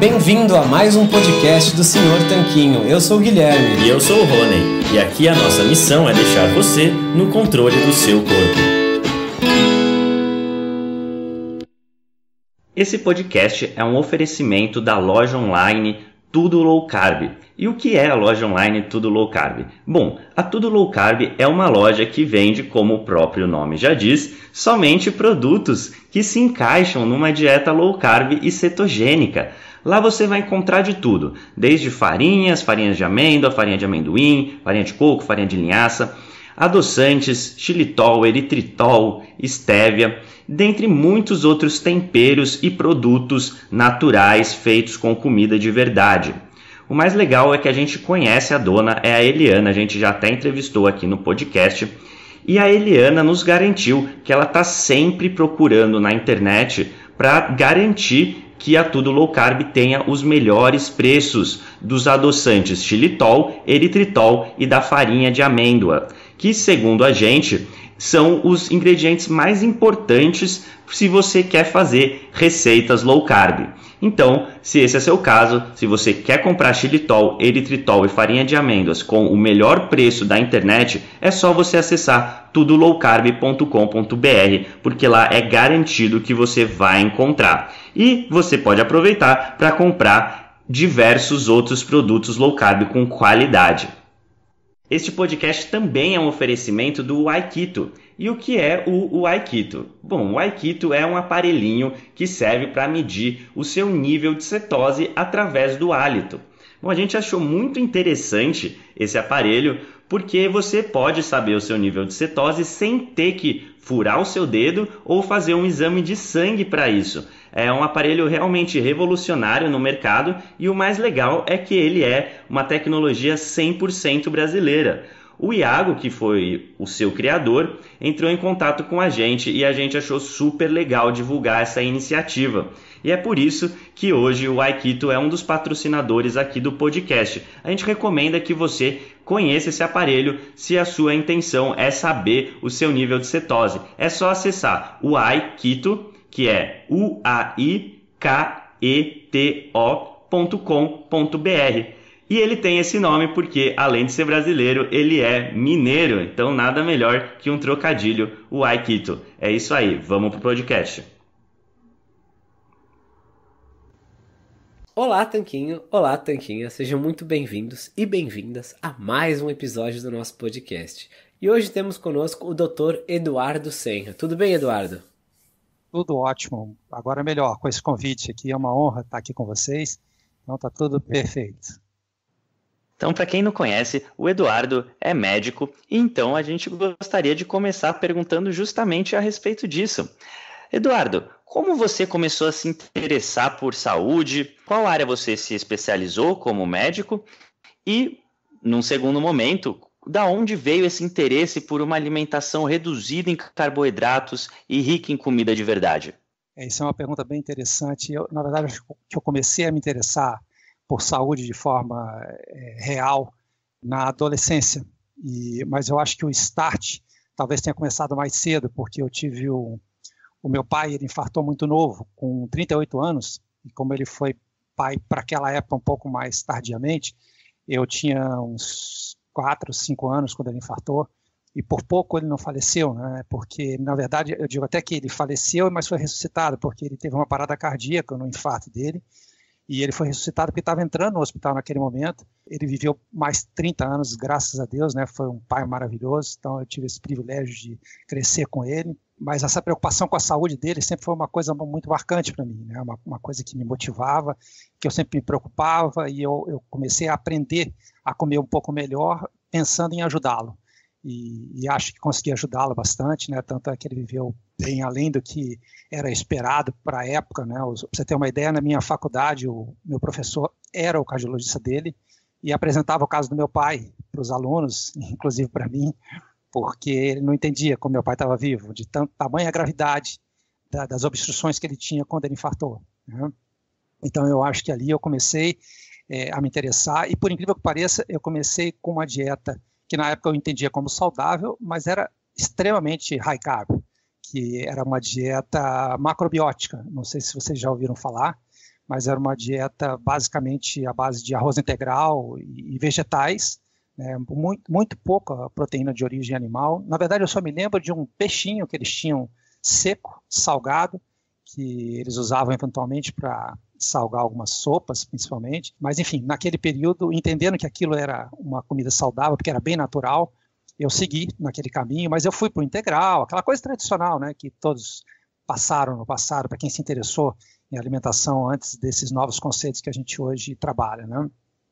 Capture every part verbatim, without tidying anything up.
Bem-vindo a mais um podcast do senhor Tanquinho. Eu sou o Guilherme. E eu sou o Rony. E aqui a nossa missão é deixar você no controle do seu corpo. Esse podcast é um oferecimento da loja online Tudo Low Carb. E o que é a loja online Tudo Low Carb? Bom, a Tudo Low Carb é uma loja que vende, como o próprio nome já diz, somente produtos que se encaixam numa dieta low carb e cetogênica. Lá você vai encontrar de tudo, desde farinhas, farinhas de amêndoa, farinha de amendoim, farinha de coco, farinha de linhaça, adoçantes, xilitol, eritritol, estévia, dentre muitos outros temperos e produtos naturais feitos com comida de verdade. O mais legal é que a gente conhece a dona, é a Eliana, a gente já até entrevistou aqui no podcast, e a Eliana nos garantiu que ela está sempre procurando na internet para garantir que a Tudo Low Carb tenha os melhores preços dos adoçantes xilitol, eritritol e da farinha de amêndoa, que, segundo a gente, são os ingredientes mais importantes se você quer fazer receitas low carb. Então, se esse é seu caso, se você quer comprar xilitol, eritritol e farinha de amêndoas com o melhor preço da internet, é só você acessar tudo low carb ponto com ponto b r, porque lá é garantido que você vai encontrar. E você pode aproveitar para comprar diversos outros produtos low carb com qualidade. Este podcast também é um oferecimento do Aikito. E o que é o, o Aikito? Bom, o Aikito é um aparelhinho que serve para medir o seu nível de cetose através do hálito. Bom, a gente achou muito interessante esse aparelho porque você pode saber o seu nível de cetose sem ter que furar o seu dedo ou fazer um exame de sangue para isso. É um aparelho realmente revolucionário no mercado e o mais legal é que ele é uma tecnologia cem por cento brasileira. O Iago, que foi o seu criador, entrou em contato com a gente e a gente achou super legal divulgar essa iniciativa. E é por isso que hoje o Aikito é um dos patrocinadores aqui do podcast. A gente recomenda que você conheça esse aparelho se a sua intenção é saber o seu nível de cetose. É só acessar o Aikito, que é u a i k e t o ponto com ponto b r. E ele tem esse nome porque, além de ser brasileiro, ele é mineiro. Então, nada melhor que um trocadilho, o Aikito. É isso aí, vamos pro podcast. Olá, Tanquinho. Olá, Tanquinha. Sejam muito bem-vindos e bem-vindas a mais um episódio do nosso podcast. E hoje temos conosco o doutor Eduardo Senra. Tudo bem, Eduardo? Tudo ótimo. Agora melhor, com esse convite aqui. É uma honra estar aqui com vocês. Então, tá tudo perfeito. Então, para quem não conhece, o Eduardo é médico, e então a gente gostaria de começar perguntando justamente a respeito disso. Eduardo, como você começou a se interessar por saúde? Qual área você se especializou como médico? E, num segundo momento, da onde veio esse interesse por uma alimentação reduzida em carboidratos e rica em comida de verdade? Essa é uma pergunta bem interessante. Eu, na verdade, acho que eu comecei a me interessar por saúde de forma é, real na adolescência, e, mas eu acho que o start talvez tenha começado mais cedo, porque eu tive o, o meu pai, ele infartou muito novo, com trinta e oito anos, e como ele foi pai para aquela época um pouco mais tardiamente, eu tinha uns quatro, cinco anos quando ele infartou, e por pouco ele não faleceu, né? Porque, na verdade, eu digo até que ele faleceu, mas foi ressuscitado, porque ele teve uma parada cardíaca no infarto dele, e ele foi ressuscitado porque estava entrando no hospital naquele momento. Ele viveu mais trinta anos, graças a Deus, né? Foi um pai maravilhoso, então eu tive esse privilégio de crescer com ele. Mas essa preocupação com a saúde dele sempre foi uma coisa muito marcante para mim, né? Uma, uma coisa que me motivava, que eu sempre me preocupava, e eu, eu comecei a aprender a comer um pouco melhor, pensando em ajudá-lo. E, e acho que consegui ajudá-lo bastante, né? Tanto é que ele viveu bem além do que era esperado para a época, né? Para você ter uma ideia, na minha faculdade, o meu professor era o cardiologista dele e apresentava o caso do meu pai para os alunos, inclusive para mim, porque ele não entendia como meu pai estava vivo, de tanto tamanha gravidade da, das obstruções que ele tinha quando ele infartou, né? Então eu acho que ali eu comecei é, a me interessar, e por incrível que pareça, eu comecei com uma dieta que na época eu entendia como saudável, mas era extremamente high carb, que era uma dieta macrobiótica. Não sei se vocês já ouviram falar, mas era uma dieta basicamente à base de arroz integral e, e vegetais, né, muito, muito pouca proteína de origem animal. Na verdade, eu só me lembro de um peixinho que eles tinham seco, salgado, que eles usavam eventualmente para salgar algumas sopas, principalmente. Mas, enfim, naquele período, entendendo que aquilo era uma comida saudável, porque era bem natural, eu segui naquele caminho, mas eu fui para o integral, aquela coisa tradicional, né, que todos passaram no passado, para quem se interessou em alimentação antes desses novos conceitos que a gente hoje trabalha, né?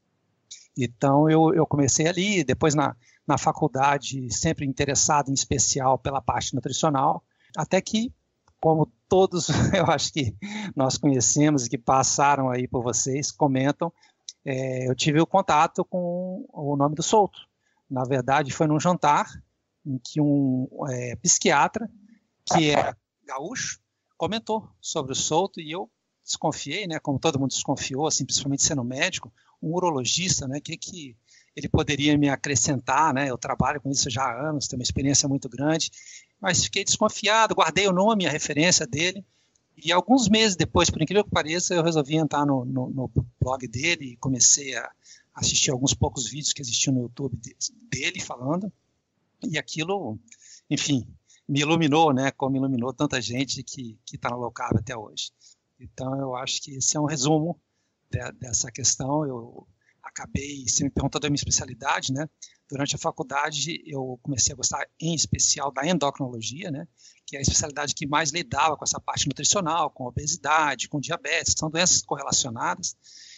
Então, eu, eu comecei ali, depois na, na faculdade, sempre interessado em especial pela parte nutricional, até que, como todos, eu acho que nós conhecemos e que passaram aí por vocês, comentam, é, eu tive o contato com o nome do Souto. Na verdade, foi num jantar em que um é, psiquiatra, que é gaúcho, comentou sobre o Souto e eu desconfiei, né, como todo mundo desconfiou, assim, principalmente sendo médico, um urologista, né, que, que ele poderia me acrescentar, né, eu trabalho com isso já há anos, tenho uma experiência muito grande, mas fiquei desconfiado, guardei o nome, a referência dele, e alguns meses depois, por incrível que pareça, eu resolvi entrar no, no, no blog dele e comecei a assistir alguns poucos vídeos que existiam no YouTube dele falando, e aquilo, enfim, me iluminou, né, como iluminou tanta gente que está no low carb até hoje. Então, eu acho que esse é um resumo de, dessa questão. Eu acabei, você me perguntou da minha especialidade, né? Durante a faculdade, eu comecei a gostar, em especial, da endocrinologia, né? Que é a especialidade que mais lidava com essa parte nutricional, com obesidade, com diabetes, que são doenças correlacionadas.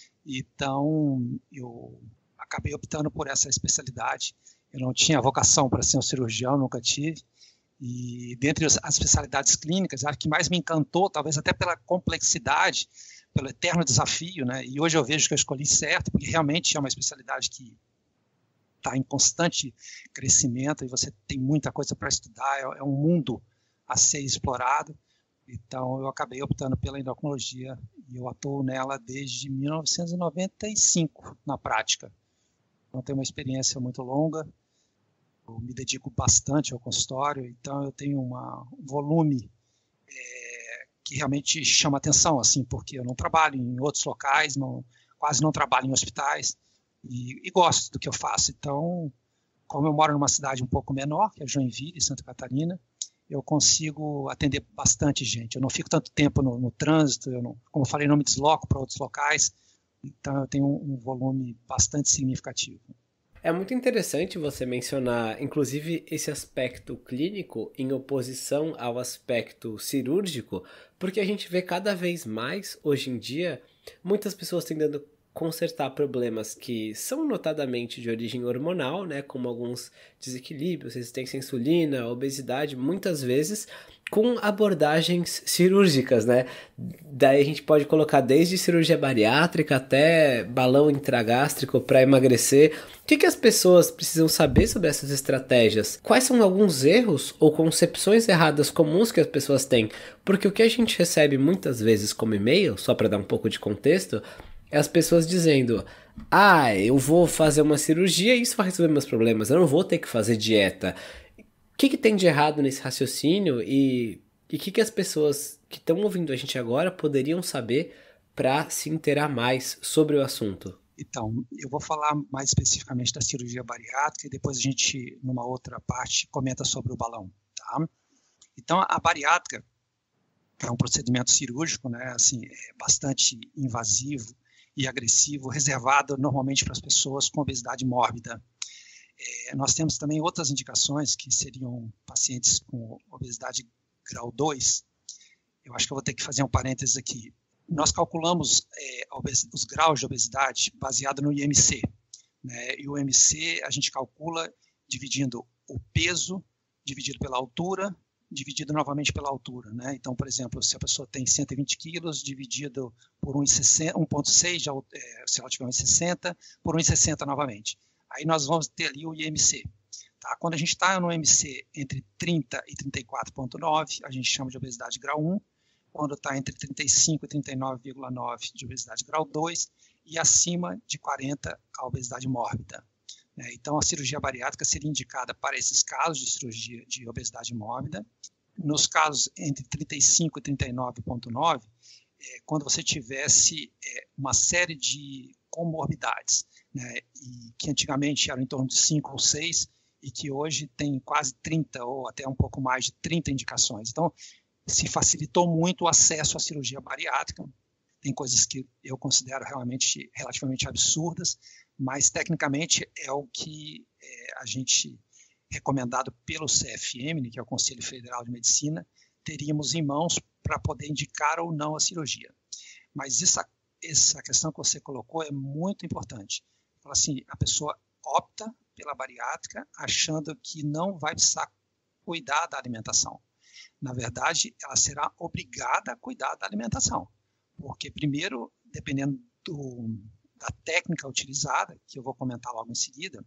Então, eu acabei optando por essa especialidade. Eu não tinha vocação para ser um cirurgião, nunca tive. E dentre as especialidades clínicas, a que mais me encantou, talvez até pela complexidade, pelo eterno desafio, né? E hoje eu vejo que eu escolhi certo, porque realmente é uma especialidade que está em constante crescimento e você tem muita coisa para estudar, é, é um mundo a ser explorado. Então eu acabei optando pela endocrinologia e eu atuo nela desde mil novecentos e noventa e cinco na prática. Então tenho uma experiência muito longa. Eu me dedico bastante ao consultório, então eu tenho uma, um volume é, que realmente chama atenção, assim, porque eu não trabalho em outros locais, não, quase não trabalho em hospitais, e, e gosto do que eu faço. Então, como eu moro numa cidade um pouco menor, que é Joinville, Santa Catarina, eu consigo atender bastante gente. Eu não fico tanto tempo no, no trânsito, eu não, como eu falei, não me desloco para outros locais, então eu tenho um, um volume bastante significativo. É muito interessante você mencionar, inclusive, esse aspecto clínico em oposição ao aspecto cirúrgico, porque a gente vê cada vez mais, hoje em dia, muitas pessoas tentando consertar problemas que são notadamente de origem hormonal, né, como alguns desequilíbrios, resistência à insulina, obesidade, muitas vezes com abordagens cirúrgicas, né? Daí a gente pode colocar desde cirurgia bariátrica até balão intragástrico para emagrecer. O que, que as pessoas precisam saber sobre essas estratégias? Quais são alguns erros ou concepções erradas comuns que as pessoas têm? Porque o que a gente recebe muitas vezes como e-mail, só para dar um pouco de contexto, é as pessoas dizendo: ah, eu vou fazer uma cirurgia e isso vai resolver meus problemas, eu não vou ter que fazer dieta. O que, que tem de errado nesse raciocínio e o que, que as pessoas que estão ouvindo a gente agora poderiam saber para se inteirar mais sobre o assunto? Então, eu vou falar mais especificamente da cirurgia bariátrica e depois a gente, numa outra parte, comenta sobre o balão, tá? Então, a bariátrica é um procedimento cirúrgico, né, assim, é bastante invasivo e agressivo, reservado normalmente para as pessoas com obesidade mórbida. É, nós temos também outras indicações que seriam pacientes com obesidade grau dois. Eu acho que eu vou ter que fazer um parênteses aqui. Nós calculamos é, os graus de obesidade baseado no I M C, né? E o I M C a gente calcula dividindo o peso, dividido pela altura, dividido novamente pela altura, né? Então, por exemplo, se a pessoa tem cento e vinte quilos, dividido por um vírgula seis, é, se ela tiver um vírgula sessenta, por um vírgula sessenta novamente. Aí nós vamos ter ali o I M C. Tá? Quando a gente está no I M C entre trinta e trinta e quatro vírgula nove, a gente chama de obesidade grau um. Quando está entre trinta e cinco e trinta e nove vírgula nove, de obesidade grau dois. E acima de quarenta, a obesidade mórbida. Então, a cirurgia bariátrica seria indicada para esses casos de cirurgia de obesidade mórbida. Nos casos entre trinta e cinco e trinta e nove vírgula nove, é, quando você tivesse é, uma série de comorbidades, né, e que antigamente eram em torno de cinco ou seis, e que hoje tem quase trinta ou até um pouco mais de trinta indicações. Então, se facilitou muito o acesso à cirurgia bariátrica. Tem coisas que eu considero realmente relativamente absurdas, mas tecnicamente é o que é, a gente, recomendado pelo C F M, que é o Conselho Federal de Medicina, teríamos em mãos para poder indicar ou não a cirurgia. Mas essa, essa questão que você colocou é muito importante. Fala assim, a pessoa opta pela bariátrica achando que não vai precisar cuidar da alimentação. Na verdade, ela será obrigada a cuidar da alimentação. Porque, primeiro, dependendo do, da técnica utilizada, que eu vou comentar logo em seguida,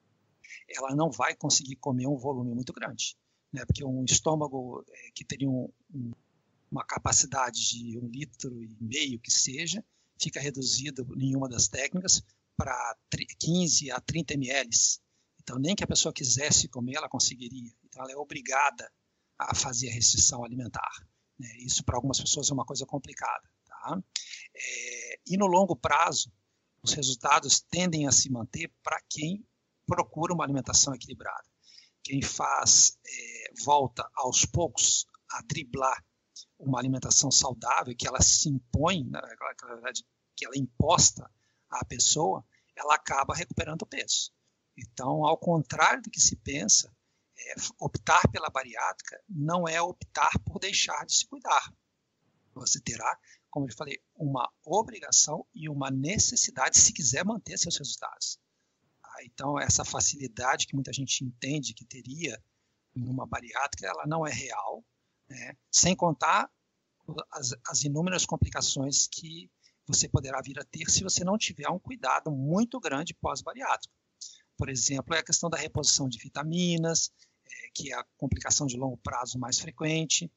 ela não vai conseguir comer um volume muito grande. Né? Porque um estômago é, que teria um, um, uma capacidade de um litro e meio que seja, fica reduzido em uma das técnicas para quinze a trinta mililitros. Então, nem que a pessoa quisesse comer, ela conseguiria. Então, ela é obrigada a fazer a restrição alimentar. Né? Isso, para algumas pessoas, é uma coisa complicada. Tá? É, e, no longo prazo, os resultados tendem a se manter para quem procura uma alimentação equilibrada. Quem faz, é, volta aos poucos a driblar uma alimentação saudável, que ela se impõe, na verdade, que ela é imposta à pessoa, ela acaba recuperando o peso. Então, ao contrário do que se pensa, é, optar pela bariátrica não é optar por deixar de se cuidar. Você terá, como eu falei, uma obrigação e uma necessidade se quiser manter seus resultados. Tá? Então, essa facilidade que muita gente entende que teria em uma bariátrica, ela não é real, né? Sem contar as, as inúmeras complicações que você poderá vir a ter se você não tiver um cuidado muito grande pós-bariátrico. Por exemplo, é a questão da reposição de vitaminas, é, que é a complicação de longo prazo mais frequente.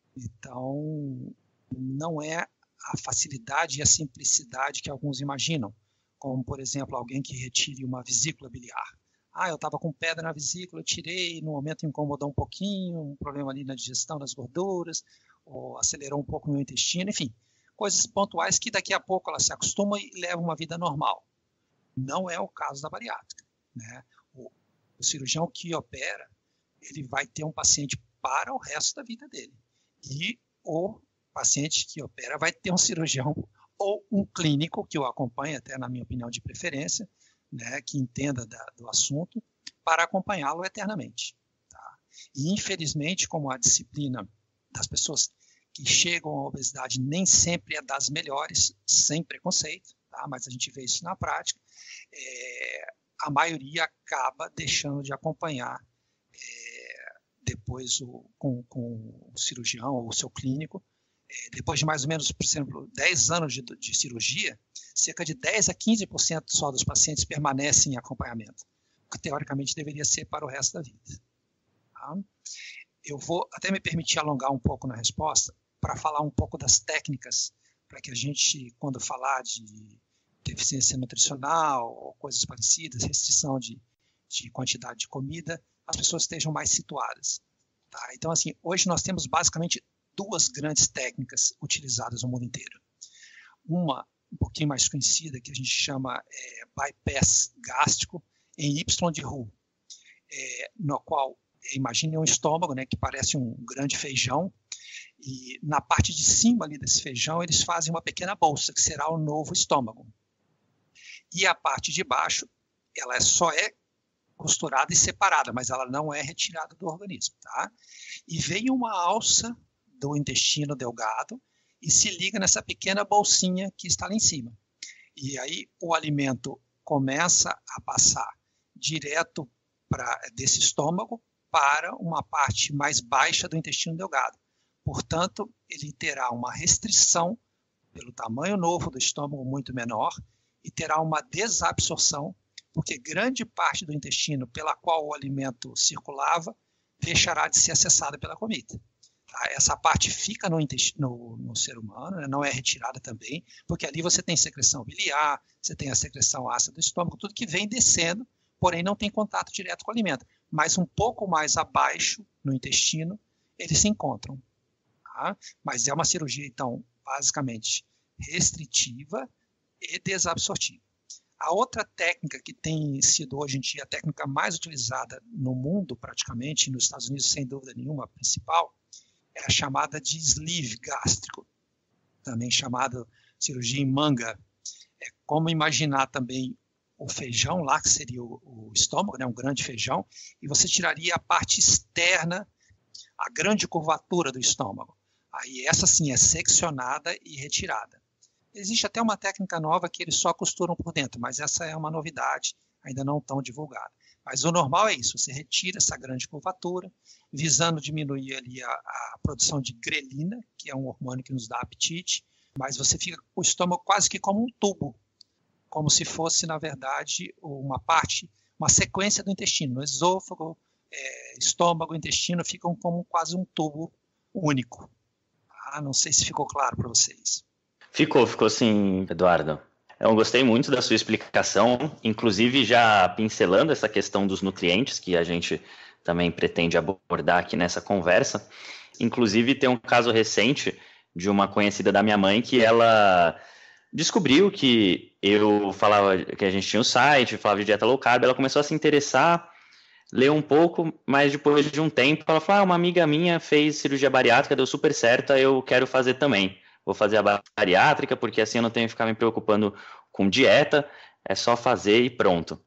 Então, não é a facilidade e a simplicidade que alguns imaginam, como, por exemplo, alguém que retire uma vesícula biliar. Ah, eu estava com pedra na vesícula, eu tirei, no momento incomodou um pouquinho, um problema ali na digestão das gorduras, ou acelerou um pouco o meu intestino, enfim, coisas pontuais que daqui a pouco ela se acostuma e leva uma vida normal. Não é o caso da bariátrica. Né? O, o cirurgião que opera, ele vai ter um paciente para o resto da vida dele. E o paciente que opera vai ter um cirurgião ou um clínico que o acompanha, até na minha opinião de preferência, né, que entenda da, do assunto, para acompanhá-lo eternamente. Tá? E, infelizmente, como a disciplina das pessoas que chegam à obesidade nem sempre é das melhores, sem preconceito, tá? Mas a gente vê isso na prática, é, a maioria acaba deixando de acompanhar é, depois o, com, com o cirurgião ou o seu clínico. É, depois de mais ou menos, por exemplo, dez anos de, de cirurgia, cerca de dez a quinze por cento só dos pacientes permanecem em acompanhamento, o que teoricamente deveria ser para o resto da vida. Tá? Eu vou até me permitir alongar um pouco na resposta para falar um pouco das técnicas, para que a gente, quando falar de deficiência nutricional ou coisas parecidas, restrição de, de quantidade de comida, as pessoas estejam mais situadas. Tá? Então, assim, hoje nós temos basicamente duas grandes técnicas utilizadas no mundo inteiro. Uma, um pouquinho mais conhecida, que a gente chama é, bypass gástrico em Y de Roux, é, no qual, imagine um estômago, né, que parece um grande feijão, e na parte de cima ali desse feijão eles fazem uma pequena bolsa, que será o novo estômago. E a parte de baixo, ela só é costurada e separada, mas ela não é retirada do organismo. Tá? E vem uma alça do intestino delgado e se liga nessa pequena bolsinha que está lá em cima. E aí o alimento começa a passar direto pra, desse estômago para uma parte mais baixa do intestino delgado. Portanto, ele terá uma restrição pelo tamanho novo do estômago muito menor e terá uma desabsorção, porque grande parte do intestino pela qual o alimento circulava deixará de ser acessada pela comida. Tá? Essa parte fica no, no, no ser humano, né? Não é retirada também, porque ali você tem secreção biliar, você tem a secreção ácida do estômago, tudo que vem descendo, porém não tem contato direto com o alimento. Mas um pouco mais abaixo, no intestino, eles se encontram. Tá? Mas é uma cirurgia, então, basicamente restritiva e desabsortiva. A outra técnica que tem sido hoje em dia a técnica mais utilizada no mundo, praticamente, nos Estados Unidos, sem dúvida nenhuma, a principal, é a chamada de sleeve gástrico, também chamada cirurgia em manga. É como imaginar também o feijão lá, que seria o, o estômago, né, um grande feijão, e você tiraria a parte externa, a grande curvatura do estômago. Aí essa sim é seccionada e retirada. Existe até uma técnica nova que eles só costuram por dentro, mas essa é uma novidade, ainda não tão divulgada. Mas o normal é isso, você retira essa grande curvatura, visando diminuir ali a, a produção de grelina, que é um hormônio que nos dá apetite, mas você fica com o estômago quase que como um tubo, como se fosse, na verdade, uma parte, uma sequência do intestino. O esôfago, é, estômago, intestino ficam como quase um tubo único. Ah, não sei se ficou claro para vocês. Ficou, ficou sim, Eduardo. Eu gostei muito da sua explicação, inclusive já pincelando essa questão dos nutrientes, que a gente também pretende abordar aqui nessa conversa. Inclusive tem um caso recente de uma conhecida da minha mãe que ela descobriu que eu falava que a gente tinha um site, falava de dieta low carb, ela começou a se interessar, leu um pouco, mas depois de um tempo ela falou, ah, uma amiga minha fez cirurgia bariátrica, deu super certo, eu quero fazer também. Vou fazer a bariátrica, porque assim eu não tenho que ficar me preocupando com dieta, é só fazer e pronto.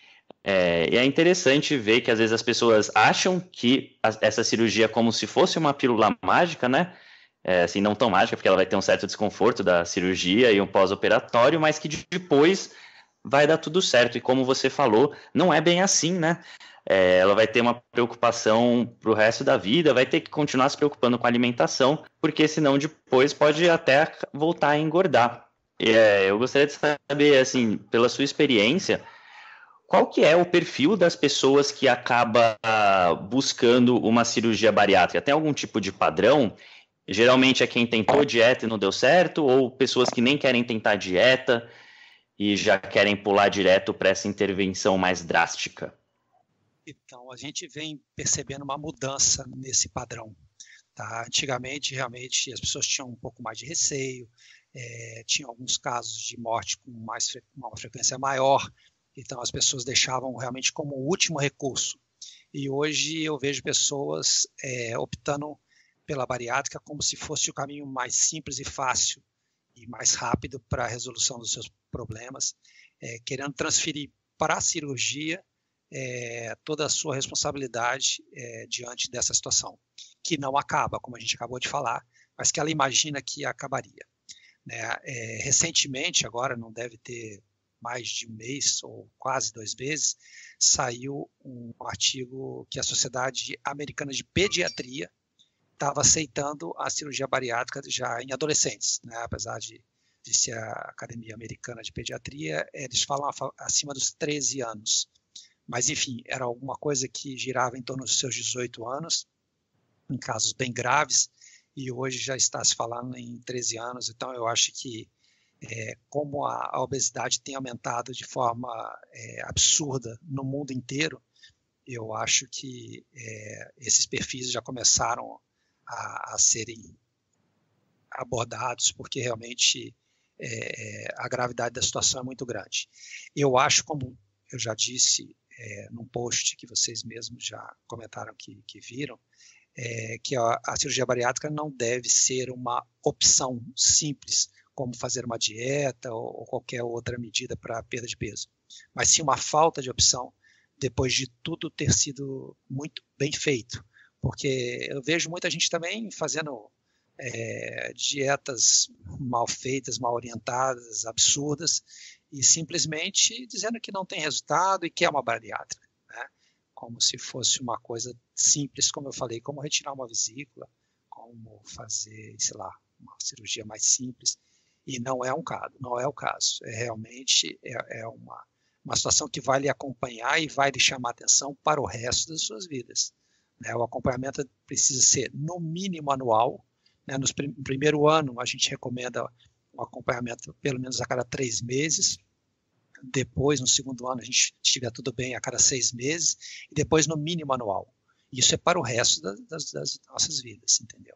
É, e é interessante ver que às vezes as pessoas acham que a, essa cirurgia é como se fosse uma pílula mágica, né? É, assim, não tão mágica, porque ela vai ter um certo desconforto da cirurgia e um pós-operatório, mas que depois vai dar tudo certo. E como você falou, não é bem assim, né? É, ela vai ter uma preocupação para o resto da vida, vai ter que continuar se preocupando com a alimentação, porque senão depois pode até voltar a engordar. É, eu gostaria de saber, assim, pela sua experiência, qual que é o perfil das pessoas que acaba buscando uma cirurgia bariátrica? Tem algum tipo de padrão? Geralmente é quem tentou dieta e não deu certo, ou pessoas que nem querem tentar dieta e já querem pular direto para essa intervenção mais drástica? Então, a gente vem percebendo uma mudança nesse padrão. Tá? Antigamente, realmente, as pessoas tinham um pouco mais de receio, é, tinham alguns casos de morte com mais, uma frequência maior, então as pessoas deixavam realmente como último recurso. E hoje eu vejo pessoas é, optando pela bariátrica como se fosse o caminho mais simples e fácil e mais rápido para a resolução dos seus problemas, é, querendo transferir para a cirurgia É, toda a sua responsabilidade é, diante dessa situação, que não acaba, como a gente acabou de falar, mas que ela imagina que acabaria. Né? É, recentemente, agora não deve ter mais de um mês ou quase dois meses, saiu um artigo que a Sociedade Americana de Pediatria estava aceitando a cirurgia bariátrica já em adolescentes, né? Apesar de, de ser a Academia Americana de Pediatria, eles falam acima dos treze anos. Mas, enfim, era alguma coisa que girava em torno dos seus dezoito anos, em casos bem graves, e hoje já está se falando em treze anos. Então, eu acho que, é, como a, a obesidade tem aumentado de forma é, absurda no mundo inteiro, eu acho que é, esses perfis já começaram a, a serem abordados, porque realmente é, a gravidade da situação é muito grande. Eu acho, como eu já disse, É, num post que vocês mesmos já comentaram que, que viram, é, que a, a cirurgia bariátrica não deve ser uma opção simples, como fazer uma dieta ou, ou qualquer outra medida para perda de peso, mas sim uma falta de opção depois de tudo ter sido muito bem feito, porque eu vejo muita gente também fazendo é, dietas mal feitas, mal orientadas, absurdas, e simplesmente dizendo que não tem resultado e que é uma bariátrica, né? Como se fosse uma coisa simples, como eu falei, como retirar uma vesícula, como fazer, sei lá, uma cirurgia mais simples, e não é um caso, não é o caso, é realmente é, é uma, uma situação que vai lhe acompanhar e vai lhe chamar atenção para o resto das suas vidas, né? O acompanhamento precisa ser, no mínimo, anual, né? No prim- primeiro ano, a gente recomenda um acompanhamento pelo menos a cada três meses, depois, no segundo ano, a gente, se estiver tudo bem, a cada seis meses, e depois no mínimo anual. Isso é para o resto das, das, das nossas vidas, entendeu?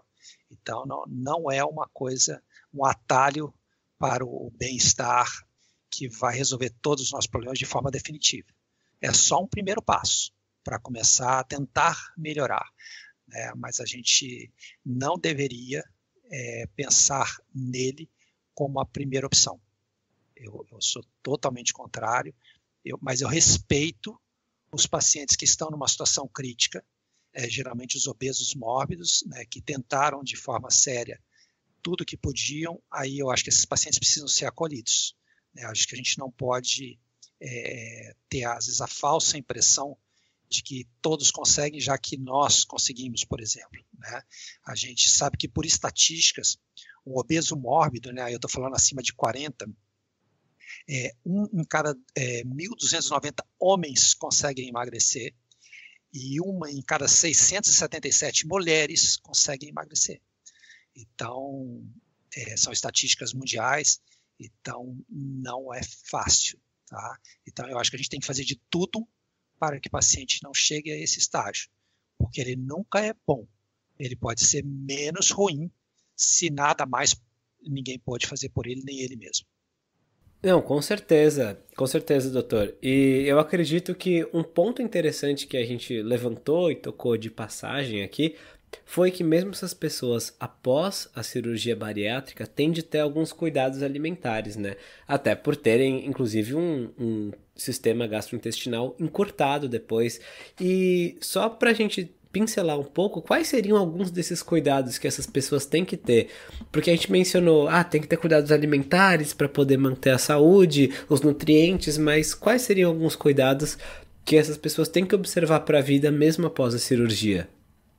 Então, não, não é uma coisa, um atalho para o bem-estar que vai resolver todos os nossos problemas de forma definitiva. É só um primeiro passo para começar a tentar melhorar, né? Mas a gente não deveria é, pensar nele como a primeira opção. Eu, eu sou totalmente contrário, eu, mas eu respeito os pacientes que estão numa situação crítica, é, geralmente os obesos mórbidos, né, que tentaram de forma séria tudo que podiam. Aí eu acho que esses pacientes precisam ser acolhidos, né? Acho que a gente não pode é, ter, às vezes, a falsa impressão de que todos conseguem, já que nós conseguimos, por exemplo, né? A gente sabe que, por estatísticas, o obeso mórbido, né, eu estou falando acima de quarenta, é, um em cada é, mil duzentos e noventa homens conseguem emagrecer e uma em cada seiscentas e setenta e sete mulheres conseguem emagrecer. Então, é, são estatísticas mundiais, então não é fácil, tá? Então, eu acho que a gente tem que fazer de tudo para que o paciente não chegue a esse estágio, porque ele nunca é bom. Ele pode ser menos ruim se nada mais ninguém pode fazer por ele, nem ele mesmo. Não, com certeza, com certeza, doutor. E eu acredito que um ponto interessante que a gente levantou e tocou de passagem aqui foi que mesmo essas pessoas, após a cirurgia bariátrica, têm de ter alguns cuidados alimentares, né? Até por terem, inclusive, um, um sistema gastrointestinal encurtado depois. E só pra gente pincelar um pouco, quais seriam alguns desses cuidados que essas pessoas têm que ter? Porque a gente mencionou, ah, tem que ter cuidados alimentares para poder manter a saúde, os nutrientes, mas quais seriam alguns cuidados que essas pessoas têm que observar para a vida mesmo após a cirurgia?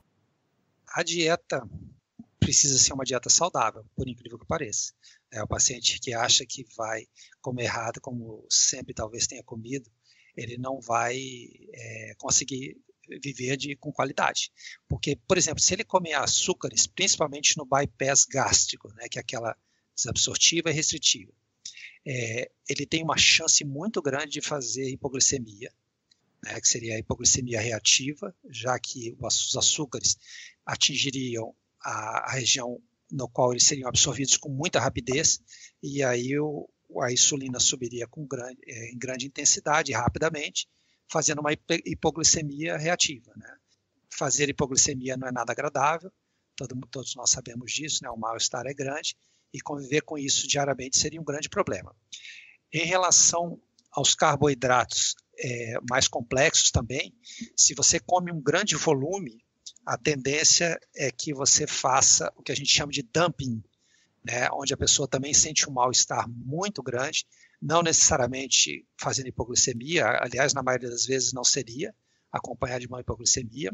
A dieta precisa ser uma dieta saudável, por incrível que pareça. É, o paciente que acha que vai comer errado, como sempre talvez tenha comido, ele não vai é, conseguir viver de, com qualidade. Porque, por exemplo, se ele comer açúcares, principalmente no bypass gástrico, né, que é aquela desabsortiva e restritiva, é, ele tem uma chance muito grande de fazer hipoglicemia, né, que seria a hipoglicemia reativa, já que os açúcares atingiriam a, a região no qual eles seriam absorvidos com muita rapidez, e aí o, a insulina subiria com grande, é, em grande intensidade, rapidamente, fazendo uma hipoglicemia reativa, né? Fazer hipoglicemia não é nada agradável, todo, todos nós sabemos disso, né? O mal-estar é grande, e conviver com isso diariamente seria um grande problema. Em relação aos carboidratos é, mais complexos também, se você come um grande volume, a tendência é que você faça o que a gente chama de dumping, né? Onde a pessoa também sente um mal-estar muito grande, não necessariamente fazendo hipoglicemia, aliás, na maioria das vezes não seria acompanhado de uma hipoglicemia,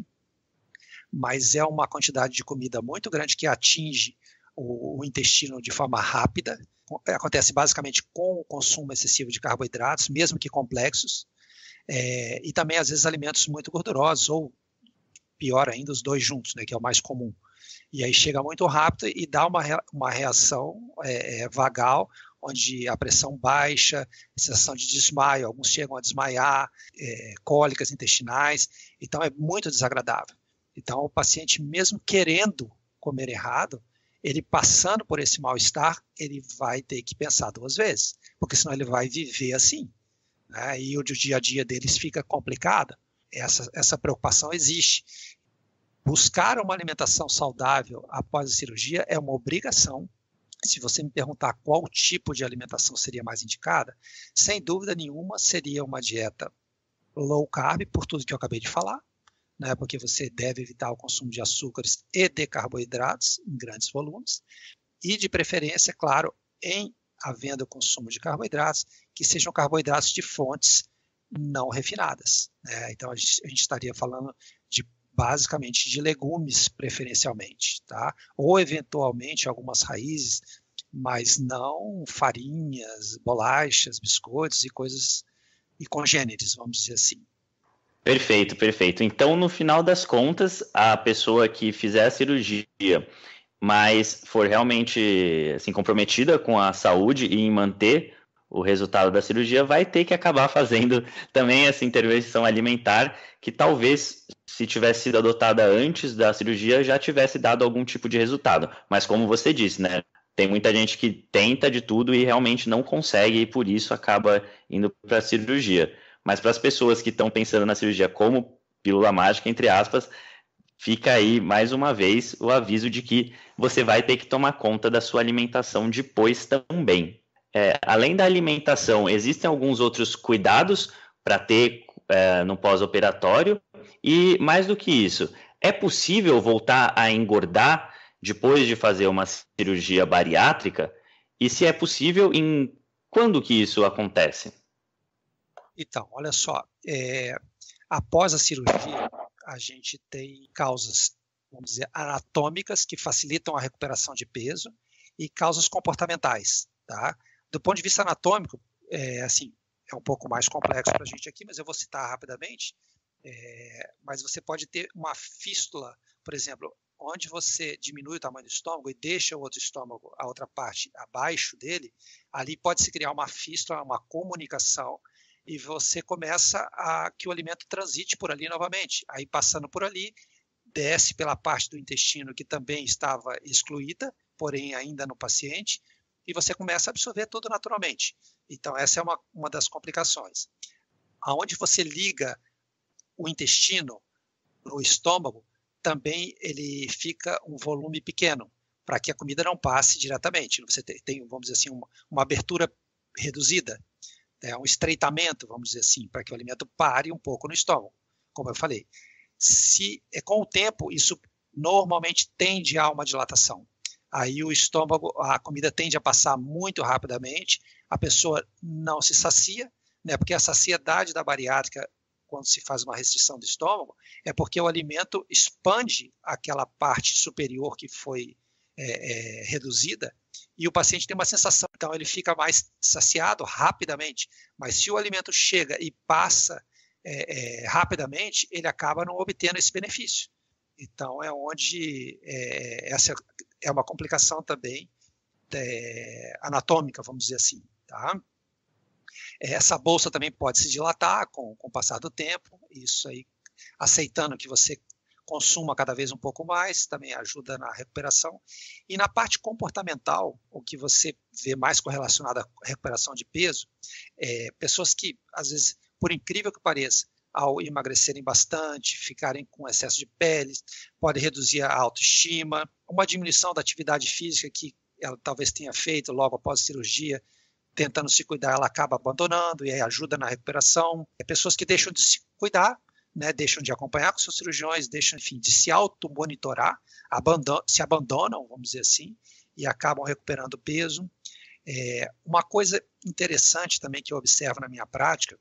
mas é uma quantidade de comida muito grande que atinge o, o intestino de forma rápida. Acontece basicamente com o consumo excessivo de carboidratos, mesmo que complexos, é, e também às vezes alimentos muito gordurosos, ou pior ainda, os dois juntos, né, que é o mais comum. E aí chega muito rápido e dá uma, uma reação é, é, vagal, onde a pressão baixa, sensação de desmaio, alguns chegam a desmaiar, é, cólicas intestinais, então é muito desagradável. Então o paciente, mesmo querendo comer errado, ele passando por esse mal-estar, ele vai ter que pensar duas vezes, porque senão ele vai viver assim, né? E o dia a dia deles fica complicado. Essa, essa preocupação existe. Buscar uma alimentação saudável após a cirurgia é uma obrigação. Se você me perguntar qual tipo de alimentação seria mais indicada, sem dúvida nenhuma seria uma dieta low carb, por tudo que eu acabei de falar, né, porque você deve evitar o consumo de açúcares e de carboidratos em grandes volumes, e de preferência, claro, em havendo o consumo de carboidratos, que sejam carboidratos de fontes não refinadas, né? Então a gente, a gente estaria falando de basicamente de legumes preferencialmente, tá? Ou eventualmente algumas raízes, mas não farinhas, bolachas, biscoitos e coisas e congêneres, vamos dizer assim. Perfeito, perfeito. Então, no final das contas, a pessoa que fizer a cirurgia, mas for realmente assim, comprometida com a saúde e em manter o resultado da cirurgia, vai ter que acabar fazendo também essa intervenção alimentar, que talvez se tivesse sido adotada antes da cirurgia, já tivesse dado algum tipo de resultado. Mas como você disse, né? Tem muita gente que tenta de tudo e realmente não consegue e por isso acaba indo para a cirurgia. Mas para as pessoas que estão pensando na cirurgia como pílula mágica, entre aspas, fica aí mais uma vez o aviso de que você vai ter que tomar conta da sua alimentação depois também. É, além da alimentação, existem alguns outros cuidados para ter é, no pós-operatório? E mais do que isso, é possível voltar a engordar depois de fazer uma cirurgia bariátrica? E se é possível, em quando que isso acontece? Então, olha só, é, após a cirurgia, a gente tem causas, vamos dizer, anatômicas que facilitam a recuperação de peso e causas comportamentais, tá? Do ponto de vista anatômico, é, assim, é um pouco mais complexo para a gente aqui, mas eu vou citar rapidamente. É, mas você pode ter uma fístula, por exemplo, onde você diminui o tamanho do estômago e deixa o outro estômago, a outra parte abaixo dele, ali pode se criar uma fístula, uma comunicação, e você começa a que o alimento transite por ali novamente. Aí passando por ali, desce pela parte do intestino que também estava excluída, porém ainda no paciente, e você começa a absorver tudo naturalmente. Então essa é uma, uma das complicações. Aonde você liga o intestino no estômago, também ele fica um volume pequeno, para que a comida não passe diretamente. Você tem, vamos dizer assim, uma, uma abertura reduzida, é um estreitamento, vamos dizer assim, para que o alimento pare um pouco no estômago, como eu falei. Se, é, com o tempo, isso normalmente tende a uma dilatação. Aí o estômago, a comida tende a passar muito rapidamente, a pessoa não se sacia, né, porque a saciedade da bariátrica, quando se faz uma restrição do estômago, é porque o alimento expande aquela parte superior que foi é, é, reduzida, e o paciente tem uma sensação, então ele fica mais saciado rapidamente, mas se o alimento chega e passa é, é, rapidamente, ele acaba não obtendo esse benefício. Então é onde é, essa é uma complicação também é, anatômica, vamos dizer assim, tá? Essa bolsa também pode se dilatar com, com o passar do tempo, isso aí, aceitando que você consuma cada vez um pouco mais, também ajuda na recuperação. E na parte comportamental, o que você vê mais correlacionado à recuperação de peso, é pessoas que, às vezes, por incrível que pareça, ao emagrecerem bastante, ficarem com excesso de pele, pode reduzir a autoestima, uma diminuição da atividade física que ela talvez tenha feito logo após a cirurgia, tentando se cuidar, ela acaba abandonando e aí ajuda na recuperação. É pessoas que deixam de se cuidar, né, deixam de acompanhar com seus cirurgiões, deixam, enfim, de se auto-monitorar, abandon- se abandonam, vamos dizer assim, e acabam recuperando peso. É, uma coisa interessante também que eu observo na minha prática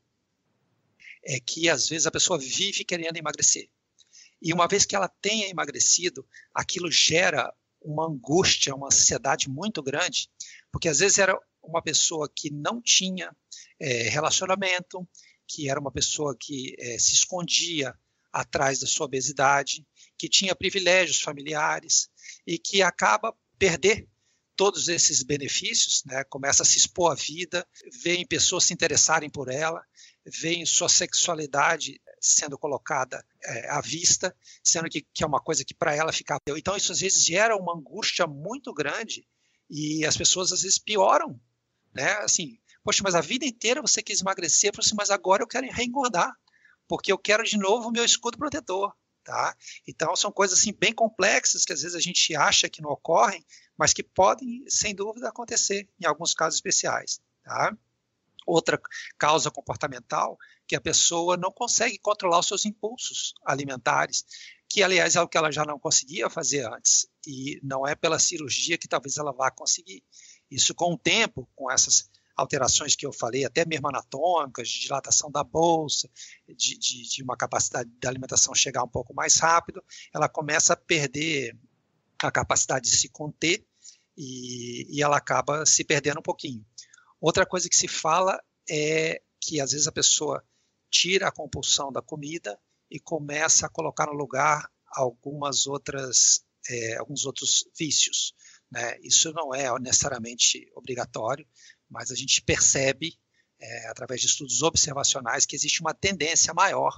é que, às vezes, a pessoa vive querendo emagrecer. E uma vez que ela tenha emagrecido, aquilo gera uma angústia, uma ansiedade muito grande, porque, às vezes, era uma pessoa que não tinha é, relacionamento, que era uma pessoa que é, se escondia atrás da sua obesidade, que tinha privilégios familiares e que acaba perder todos esses benefícios, né? Começa a se expor à vida, vê pessoas se interessarem por ela, vê sua sexualidade sendo colocada é, à vista, sendo que, que é uma coisa que para ela fica... Então isso às vezes gera uma angústia muito grande e as pessoas às vezes pioram, né? Assim, poxa, mas a vida inteira você quis emagrecer, assim, mas agora eu quero reengordar, porque eu quero de novo o meu escudo protetor, tá? Então são coisas assim bem complexas que às vezes a gente acha que não ocorrem, mas que podem, sem dúvida, acontecer em alguns casos especiais, tá? Outra causa comportamental, que a pessoa não consegue controlar os seus impulsos alimentares, que aliás é o que ela já não conseguia fazer antes, e não é pela cirurgia que talvez ela vá conseguir. Isso com o tempo, com essas alterações que eu falei, até mesmo anatômicas, de dilatação da bolsa, de, de, de uma capacidade da alimentação chegar um pouco mais rápido, ela começa a perder a capacidade de se conter e, e ela acaba se perdendo um pouquinho. Outra coisa que se fala é que às vezes a pessoa tira a compulsão da comida e começa a colocar no lugar algumas outras, é, alguns outros vícios, né? Isso não é necessariamente obrigatório, mas a gente percebe, é, através de estudos observacionais, que existe uma tendência maior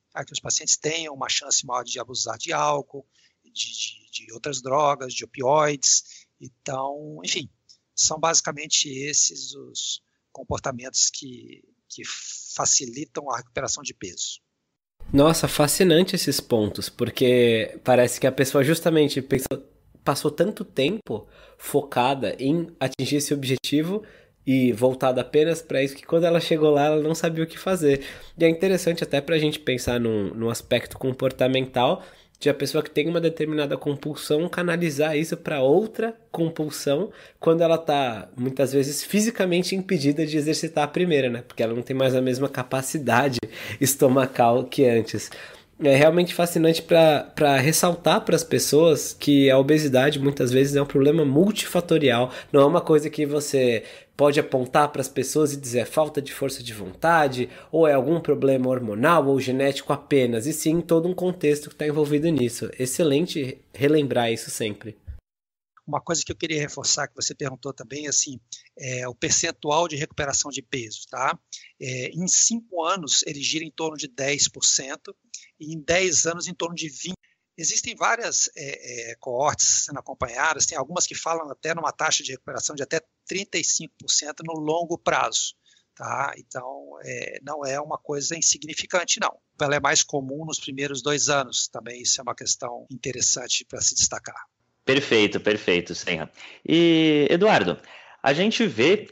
a que os pacientes tenham uma chance maior de abusar de álcool, de, de, de outras drogas, de opioides. Então, enfim, são basicamente esses os comportamentos que, que facilitam a recuperação de peso. Nossa, fascinante esses pontos, porque parece que a pessoa justamente pensou, passou tanto tempo focada em atingir esse objetivo e voltada apenas para isso, que quando ela chegou lá, ela não sabia o que fazer. E é interessante até para a gente pensar num, num aspecto comportamental, de a pessoa que tem uma determinada compulsão canalizar isso para outra compulsão quando ela está, muitas vezes, fisicamente impedida de exercitar a primeira, né? Porque ela não tem mais a mesma capacidade estomacal que antes. É realmente fascinante para ressaltar para as pessoas que a obesidade muitas vezes é um problema multifatorial, não é uma coisa que você pode apontar para as pessoas e dizer falta de força de vontade, ou é algum problema hormonal ou genético apenas, e sim todo um contexto que está envolvido nisso. Excelente relembrar isso sempre. Uma coisa que eu queria reforçar, que você perguntou também, assim, é o percentual de recuperação de peso, tá? É, em cinco anos, ele gira em torno de dez por cento, e em dez anos, em torno de vinte por cento. Existem várias é, é, coortes sendo acompanhadas, tem algumas que falam até numa taxa de recuperação de até trinta e cinco por cento no longo prazo, tá? Então, é, não é uma coisa insignificante, não. Ela é mais comum nos primeiros dois anos, também isso é uma questão interessante para se destacar. Perfeito, perfeito, Senra. E, Eduardo, a gente vê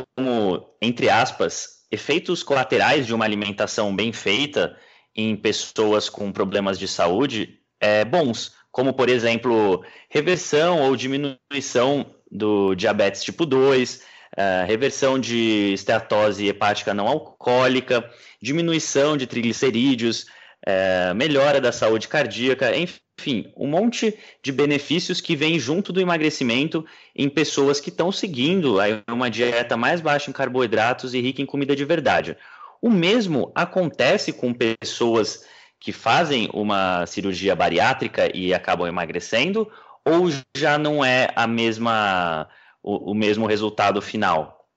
como, entre aspas, efeitos colaterais de uma alimentação bem feita em pessoas com problemas de saúde é, bons, como, por exemplo, reversão ou diminuição do diabetes tipo dois, uh, reversão de esteatose hepática não alcoólica, diminuição de triglicerídeos, uh, melhora da saúde cardíaca, enfim, um monte de benefícios que vêm junto do emagrecimento em pessoas que estão seguindo uma dieta mais baixa em carboidratos e rica em comida de verdade. O mesmo acontece com pessoas que fazem uma cirurgia bariátrica e acabam emagrecendo, ou já não é a mesma, o, o mesmo resultado final?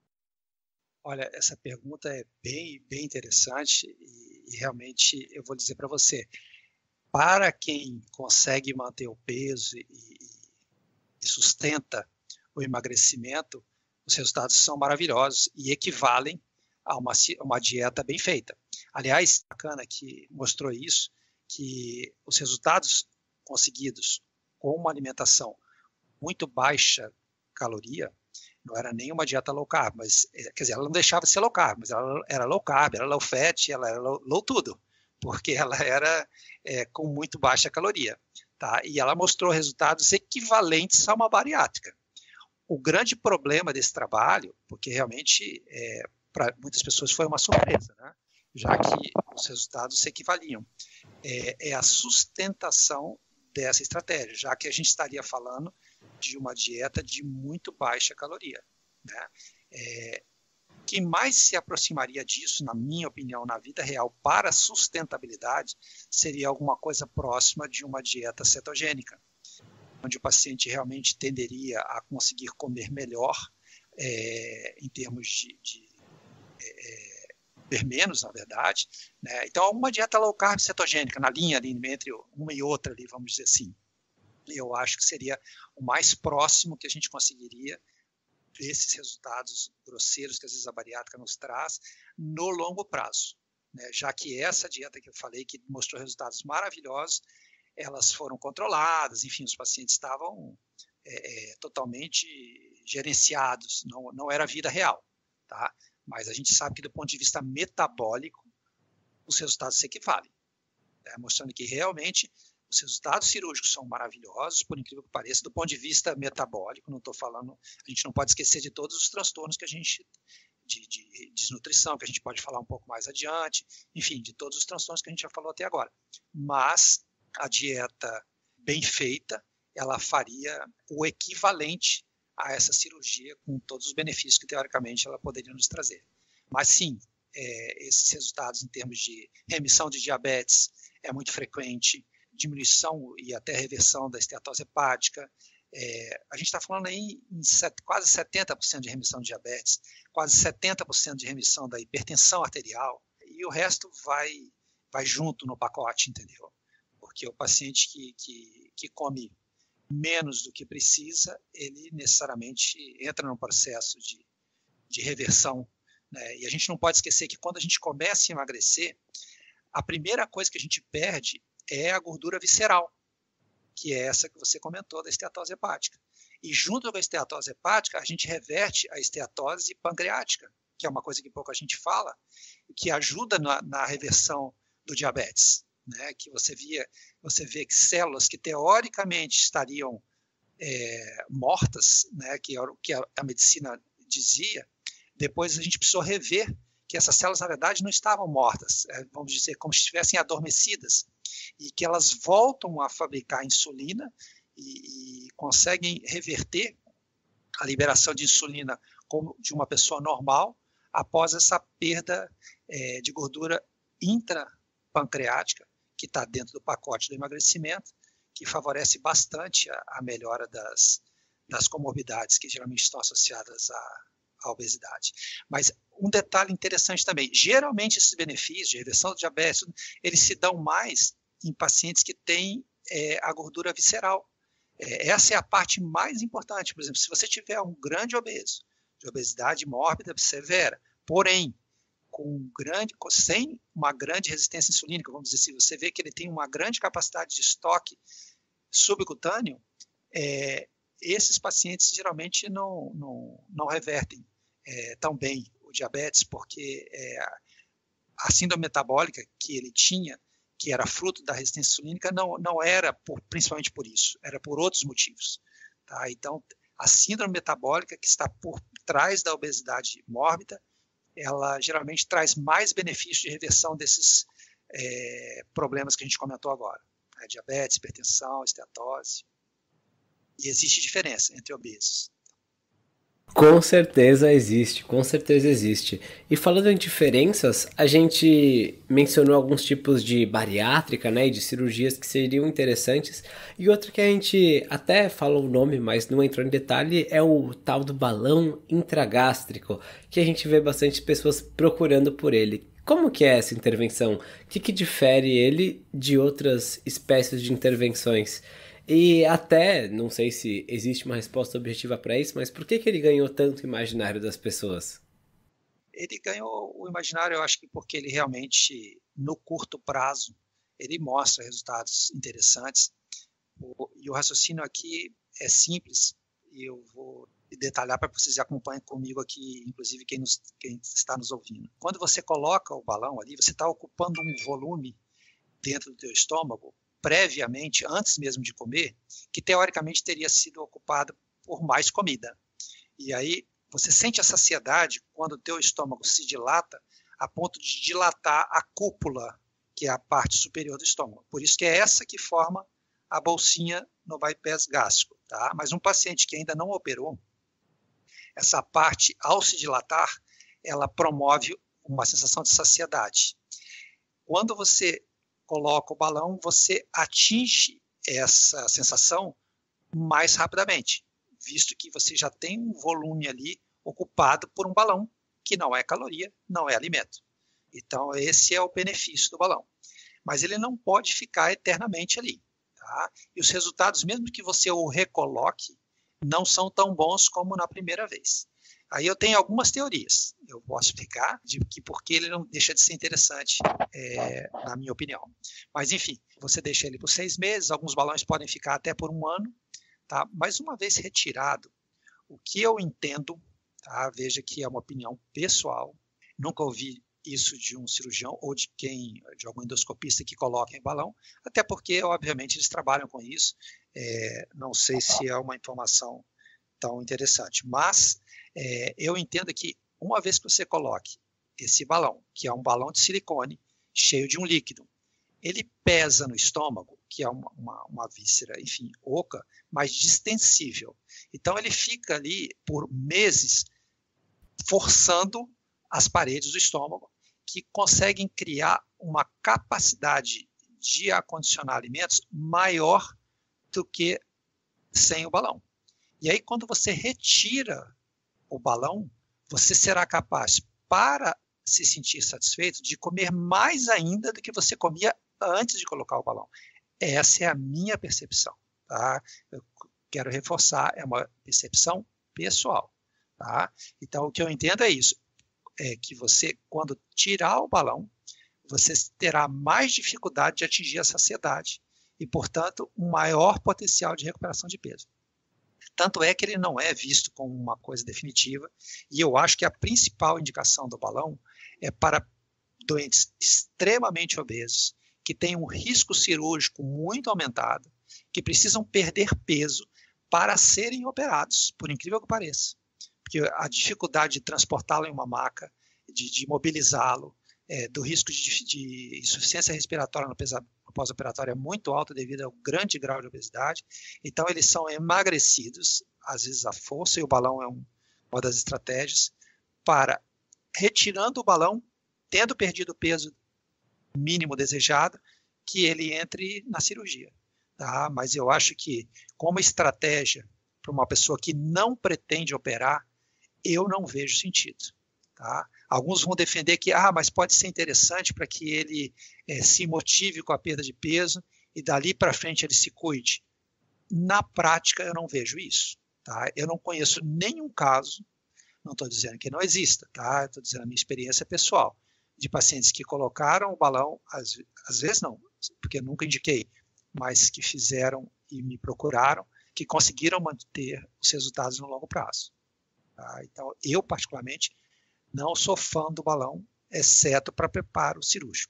Olha, essa pergunta é bem, bem interessante e, e realmente eu vou dizer para você, para quem consegue manter o peso e, e sustenta o emagrecimento, os resultados são maravilhosos e equivalem a uma, uma dieta bem feita. Aliás, bacana que mostrou isso, que os resultados conseguidos com uma alimentação muito baixa caloria, não era nem uma dieta low carb, mas, quer dizer, ela não deixava de ser low carb, mas ela era low carb, era low fat, ela era low, low tudo, porque ela era é, com muito baixa caloria, tá? E ela mostrou resultados equivalentes a uma bariátrica. O grande problema desse trabalho, porque realmente é, para muitas pessoas foi uma surpresa, né? Já que os resultados se equivaliam, é, é a sustentação dessa estratégia, já que a gente estaria falando de uma dieta de muito baixa caloria, né? É, quem mais se aproximaria disso, na minha opinião, na vida real, para sustentabilidade, seria alguma coisa próxima de uma dieta cetogênica, onde o paciente realmente tenderia a conseguir comer melhor, é, em termos de, de é, comer menos, na verdade, né? Então, uma dieta low carb cetogênica, na linha ali, entre uma e outra, ali, vamos dizer assim, eu acho que seria o mais próximo que a gente conseguiria desses resultados grosseiros que às vezes a bariátrica nos traz no longo prazo, né? Já que essa dieta que eu falei, que mostrou resultados maravilhosos, elas foram controladas, enfim, os pacientes estavam é, é, totalmente gerenciados, não, não era vida real, tá? Mas a gente sabe que do ponto de vista metabólico, os resultados se equivalem, né? Mostrando que realmente os resultados cirúrgicos são maravilhosos, por incrível que pareça, do ponto de vista metabólico, não estou falando, a gente não pode esquecer de todos os transtornos que a gente, de, de desnutrição, que a gente pode falar um pouco mais adiante, enfim, de todos os transtornos que a gente já falou até agora. Mas a dieta bem feita, ela faria o equivalente a essa cirurgia, com todos os benefícios que, teoricamente, ela poderia nos trazer. Mas, sim, é, esses resultados em termos de remissão de diabetes é muito frequente, diminuição e até reversão da esteatose hepática. É, a gente está falando aí em set, quase setenta por cento de remissão de diabetes, quase setenta por cento de remissão da hipertensão arterial, e o resto vai vai junto no pacote, entendeu? Porque o paciente que, que, que come menos do que precisa, ele necessariamente entra num processo de, de reversão, né? E a gente não pode esquecer que quando a gente começa a emagrecer, a primeira coisa que a gente perde é a gordura visceral, que é essa que você comentou da esteatose hepática. E junto com a esteatose hepática, a gente reverte a esteatose pancreática, que é uma coisa que pouco a gente fala, que ajuda na, na reversão do diabetes, né? Que você via, você vê que células que teoricamente estariam é, mortas, né? Que era o que a, a medicina dizia, depois a gente precisou rever que essas células, na verdade, não estavam mortas, é, vamos dizer, como se estivessem adormecidas, e que elas voltam a fabricar insulina e, e conseguem reverter a liberação de insulina como de uma pessoa normal após essa perda é, de gordura intrapancreática, que está dentro do pacote do emagrecimento, que favorece bastante a, a melhora das, das comorbidades que geralmente estão associadas à, à obesidade. Mas um detalhe interessante também, geralmente esses benefícios de reversão do diabetes, eles se dão mais em pacientes que têm é, a gordura visceral. É, essa é a parte mais importante. Por exemplo, se você tiver um grande obeso, de obesidade mórbida severa, porém, com grande, sem uma grande resistência insulínica, vamos dizer, se você vê que ele tem uma grande capacidade de estoque subcutâneo, é, esses pacientes geralmente não, não, não revertem é, tão bem o diabetes, porque é, a síndrome metabólica que ele tinha, que era fruto da resistência insulínica, não, não era por, principalmente por isso, era por outros motivos. Tá? Então, a síndrome metabólica que está por trás da obesidade mórbida, ela geralmente traz mais benefícios de reversão desses é, problemas que a gente comentou agora. Né? Diabetes, hipertensão, esteatose. E existe diferença entre obesos. Com certeza existe, com certeza existe. E falando em diferenças, a gente mencionou alguns tipos de bariátrica, né, e de cirurgias que seriam interessantes. E outra que a gente até falou o nome, mas não entrou em detalhe, é o tal do balão intragástrico, que a gente vê bastante pessoas procurando por ele. Como que é essa intervenção? O que, que difere ele de outras espécies de intervenções? E até, não sei se existe uma resposta objetiva para isso, mas por que, que ele ganhou tanto imaginário das pessoas? Ele ganhou o imaginário, eu acho que porque ele realmente, no curto prazo, ele mostra resultados interessantes. O, e o raciocínio aqui é simples, e eu vou detalhar para que vocês acompanhem comigo aqui, inclusive quem, nos, quem está nos ouvindo. Quando você coloca o balão ali, você está ocupando um volume dentro do teu estômago, previamente, antes mesmo de comer, que teoricamente teria sido ocupado por mais comida. E aí você sente a saciedade quando o teu estômago se dilata a ponto de dilatar a cúpula, que é a parte superior do estômago. Por isso que é essa que forma a bolsinha no bypass gástrico. Tá? Mas um paciente que ainda não operou, essa parte, ao se dilatar, ela promove uma sensação de saciedade. Quando você coloca o balão, você atinge essa sensação mais rapidamente, visto que você já tem um volume ali ocupado por um balão, que não é caloria, não é alimento. Então, esse é o benefício do balão. Mas ele não pode ficar eternamente ali. Tá? E os resultados, mesmo que você o recoloque, não são tão bons como na primeira vez. Aí eu tenho algumas teorias, eu posso explicar de que por que ele não deixa de ser interessante, é, na minha opinião. Mas, enfim, você deixa ele por seis meses, alguns balões podem ficar até por um ano, tá? Mas uma vez retirado, o que eu entendo, tá? Veja que é uma opinião pessoal, nunca ouvi isso de um cirurgião ou de quem, de algum endoscopista que coloca em balão, até porque, obviamente, eles trabalham com isso, é, não sei se é uma informação tão interessante, mas é, eu entendo que uma vez que você coloque esse balão, que é um balão de silicone cheio de um líquido, ele pesa no estômago, que é uma, uma, uma víscera, enfim, oca, mas distensível. Então ele fica ali por meses forçando as paredes do estômago, que conseguem criar uma capacidade de acondicionar alimentos maior do que sem o balão. E aí, quando você retira o balão, você será capaz, para se sentir satisfeito de comer mais ainda do que você comia antes de colocar o balão. Essa é a minha percepção. Tá? Eu quero reforçar, é uma percepção pessoal. Tá? Então, o que eu entendo é isso, é que você, quando tirar o balão, você terá mais dificuldade de atingir a saciedade e, portanto, um maior potencial de recuperação de peso. Tanto é que ele não é visto como uma coisa definitiva, e eu acho que a principal indicação do balão é para doentes extremamente obesos, que têm um risco cirúrgico muito aumentado, que precisam perder peso para serem operados, por incrível que pareça. Porque a dificuldade de transportá-lo em uma maca, de, de mobilizá-lo, é, do risco de, de insuficiência respiratória no, no pós-operatório é muito alto devido ao grande grau de obesidade. Então, eles são emagrecidos, às vezes à força, e o balão é um, uma das estratégias, para, retirando o balão, tendo perdido o peso mínimo desejado, que ele entre na cirurgia. Tá? Mas eu acho que, como estratégia para uma pessoa que não pretende operar, eu não vejo sentido. Tá? Alguns vão defender que ah, mas pode ser interessante para que ele é, se motive com a perda de peso e dali para frente ele se cuide. Na prática, eu não vejo isso. Tá? Eu não conheço nenhum caso, não estou dizendo que não exista, tá? Estou dizendo a minha experiência pessoal, de pacientes que colocaram o balão, às, às vezes não, porque eu nunca indiquei, mas que fizeram e me procuraram, que conseguiram manter os resultados no longo prazo. Tá? Então, eu particularmente não sou fã do balão, exceto para preparo cirúrgico.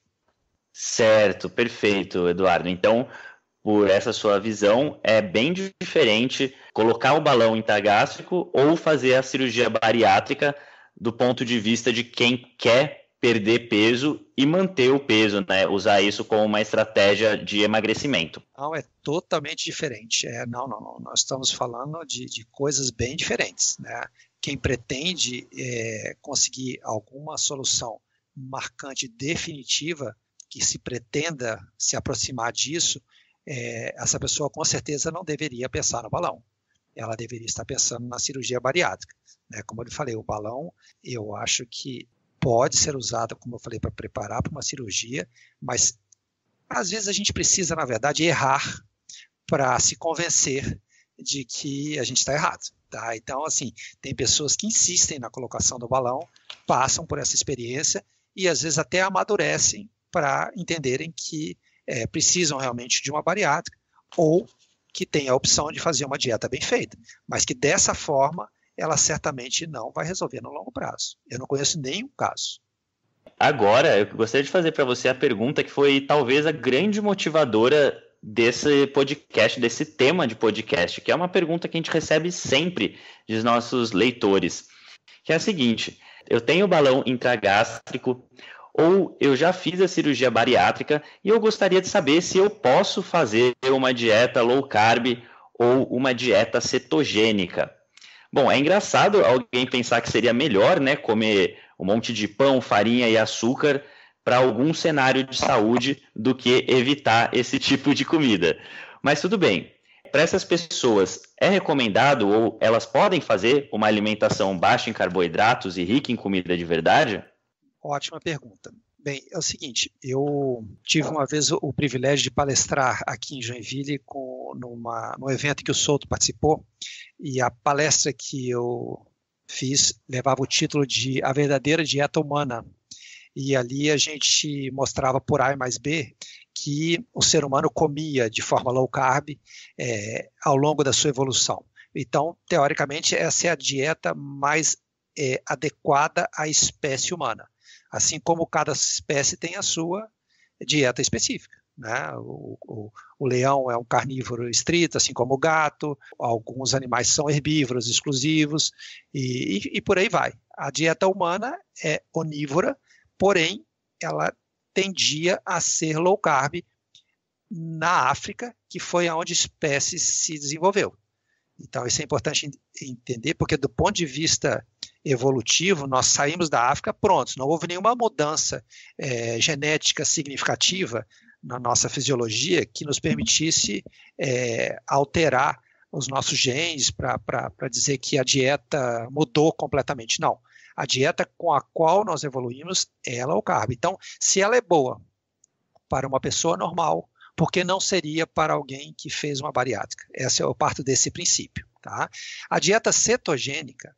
Certo, perfeito, Eduardo. Então, por essa sua visão, é bem diferente colocar o balão intragástrico ou fazer a cirurgia bariátrica do ponto de vista de quem quer perder peso e manter o peso, né? Usar isso como uma estratégia de emagrecimento. Não, é totalmente diferente. É, não, não, não. Nós estamos falando de, de coisas bem diferentes, né? Quem pretende é, conseguir alguma solução marcante definitiva que se pretenda se aproximar disso, é, essa pessoa com certeza não deveria pensar no balão. Ela deveria estar pensando na cirurgia bariátrica. Né? Como eu falei, o balão, eu acho que pode ser usado, como eu falei, para preparar para uma cirurgia, mas às vezes a gente precisa, na verdade, errar para se convencer de que a gente está errado. Tá? Então, assim, tem pessoas que insistem na colocação do balão, passam por essa experiência e às vezes até amadurecem para entenderem que é, precisam realmente de uma bariátrica ou que tem a opção de fazer uma dieta bem feita, mas que dessa forma ela certamente não vai resolver no longo prazo. Eu não conheço nenhum caso. Agora, eu gostaria de fazer para você a pergunta que foi talvez a grande motivadora desse podcast, desse tema de podcast, que é uma pergunta que a gente recebe sempre dos nossos leitores, que é a seguinte: eu tenho balão intragástrico ou eu já fiz a cirurgia bariátrica e eu gostaria de saber se eu posso fazer uma dieta low carb ou uma dieta cetogênica. Bom, é engraçado alguém pensar que seria melhor, né, comer um monte de pão, farinha e açúcar para algum cenário de saúde do que evitar esse tipo de comida. Mas tudo bem, para essas pessoas é recomendado ou elas podem fazer uma alimentação baixa em carboidratos e rica em comida de verdade? Ótima pergunta. Bem, é o seguinte, eu tive uma vez o, o privilégio de palestrar aqui em Joinville com, numa, num evento que o Souto participou, e a palestra que eu fiz levava o título de A Verdadeira Dieta Humana. E ali a gente mostrava por A mais B que o ser humano comia de forma low carb é, ao longo da sua evolução. Então, teoricamente, essa é a dieta mais é, adequada à espécie humana. Assim como cada espécie tem a sua dieta específica. Né? O, o, o leão é um carnívoro estrito, assim como o gato, alguns animais são herbívoros exclusivos, e, e, e por aí vai. A dieta humana é onívora, porém, ela tendia a ser low carb na África, que foi onde a espécie se desenvolveu. Então, isso é importante entender, porque do ponto de vista evolutivo, nós saímos da África prontos, não houve nenhuma mudança é, genética significativa na nossa fisiologia que nos permitisse é, alterar os nossos genes para dizer que a dieta mudou completamente. Não. A dieta com a qual nós evoluímos é low carb. Então, se ela é boa para uma pessoa normal, por que não seria para alguém que fez uma bariátrica? Essa eu parto desse princípio. Tá? A dieta cetogênica,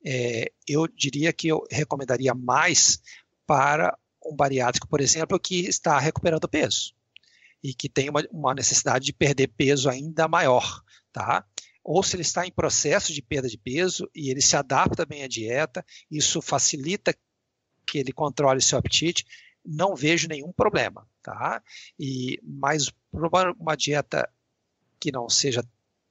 é, eu diria que eu recomendaria mais para um bariátrico, por exemplo, que está recuperando peso e que tem uma, uma necessidade de perder peso ainda maior, tá? Ou se ele está em processo de perda de peso e ele se adapta bem à dieta, isso facilita que ele controle seu apetite, não vejo nenhum problema, tá? E, mas para uma dieta que não seja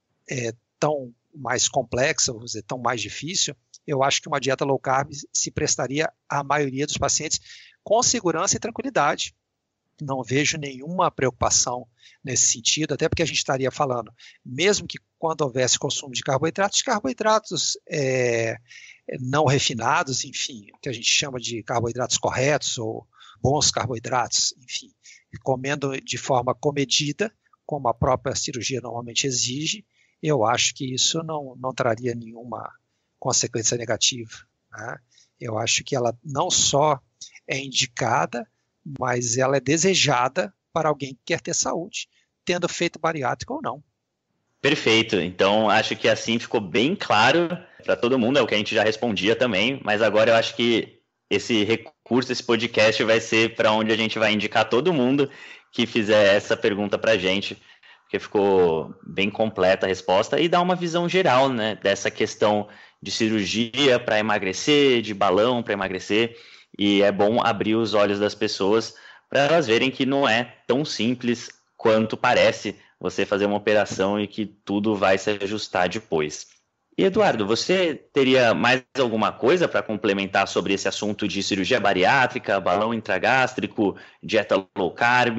é, tão mais complexa, vamos dizer, tão mais difícil, eu acho que uma dieta low carb se prestaria à maioria dos pacientes com segurança e tranquilidade. Não vejo nenhuma preocupação nesse sentido, até porque a gente estaria falando, mesmo que quando houvesse consumo de carboidratos, carboidratos é, não refinados, enfim, que a gente chama de carboidratos corretos ou bons carboidratos, enfim, comendo de forma comedida, como a própria cirurgia normalmente exige, eu acho que isso não, não traria nenhuma consequência negativa. Né? Eu acho que ela não só é indicada, mas ela é desejada para alguém que quer ter saúde, tendo feito bariátrica ou não. Perfeito, então acho que assim ficou bem claro para todo mundo, é o que a gente já respondia também, mas agora eu acho que esse recurso, esse podcast vai ser para onde a gente vai indicar todo mundo que fizer essa pergunta para a gente, porque ficou bem completa a resposta e dá uma visão geral, né, dessa questão de cirurgia para emagrecer, de balão para emagrecer, e é bom abrir os olhos das pessoas para elas verem que não é tão simples quanto parece você fazer uma operação e que tudo vai se ajustar depois. E Eduardo, você teria mais alguma coisa para complementar sobre esse assunto de cirurgia bariátrica, balão intragástrico, dieta low carb?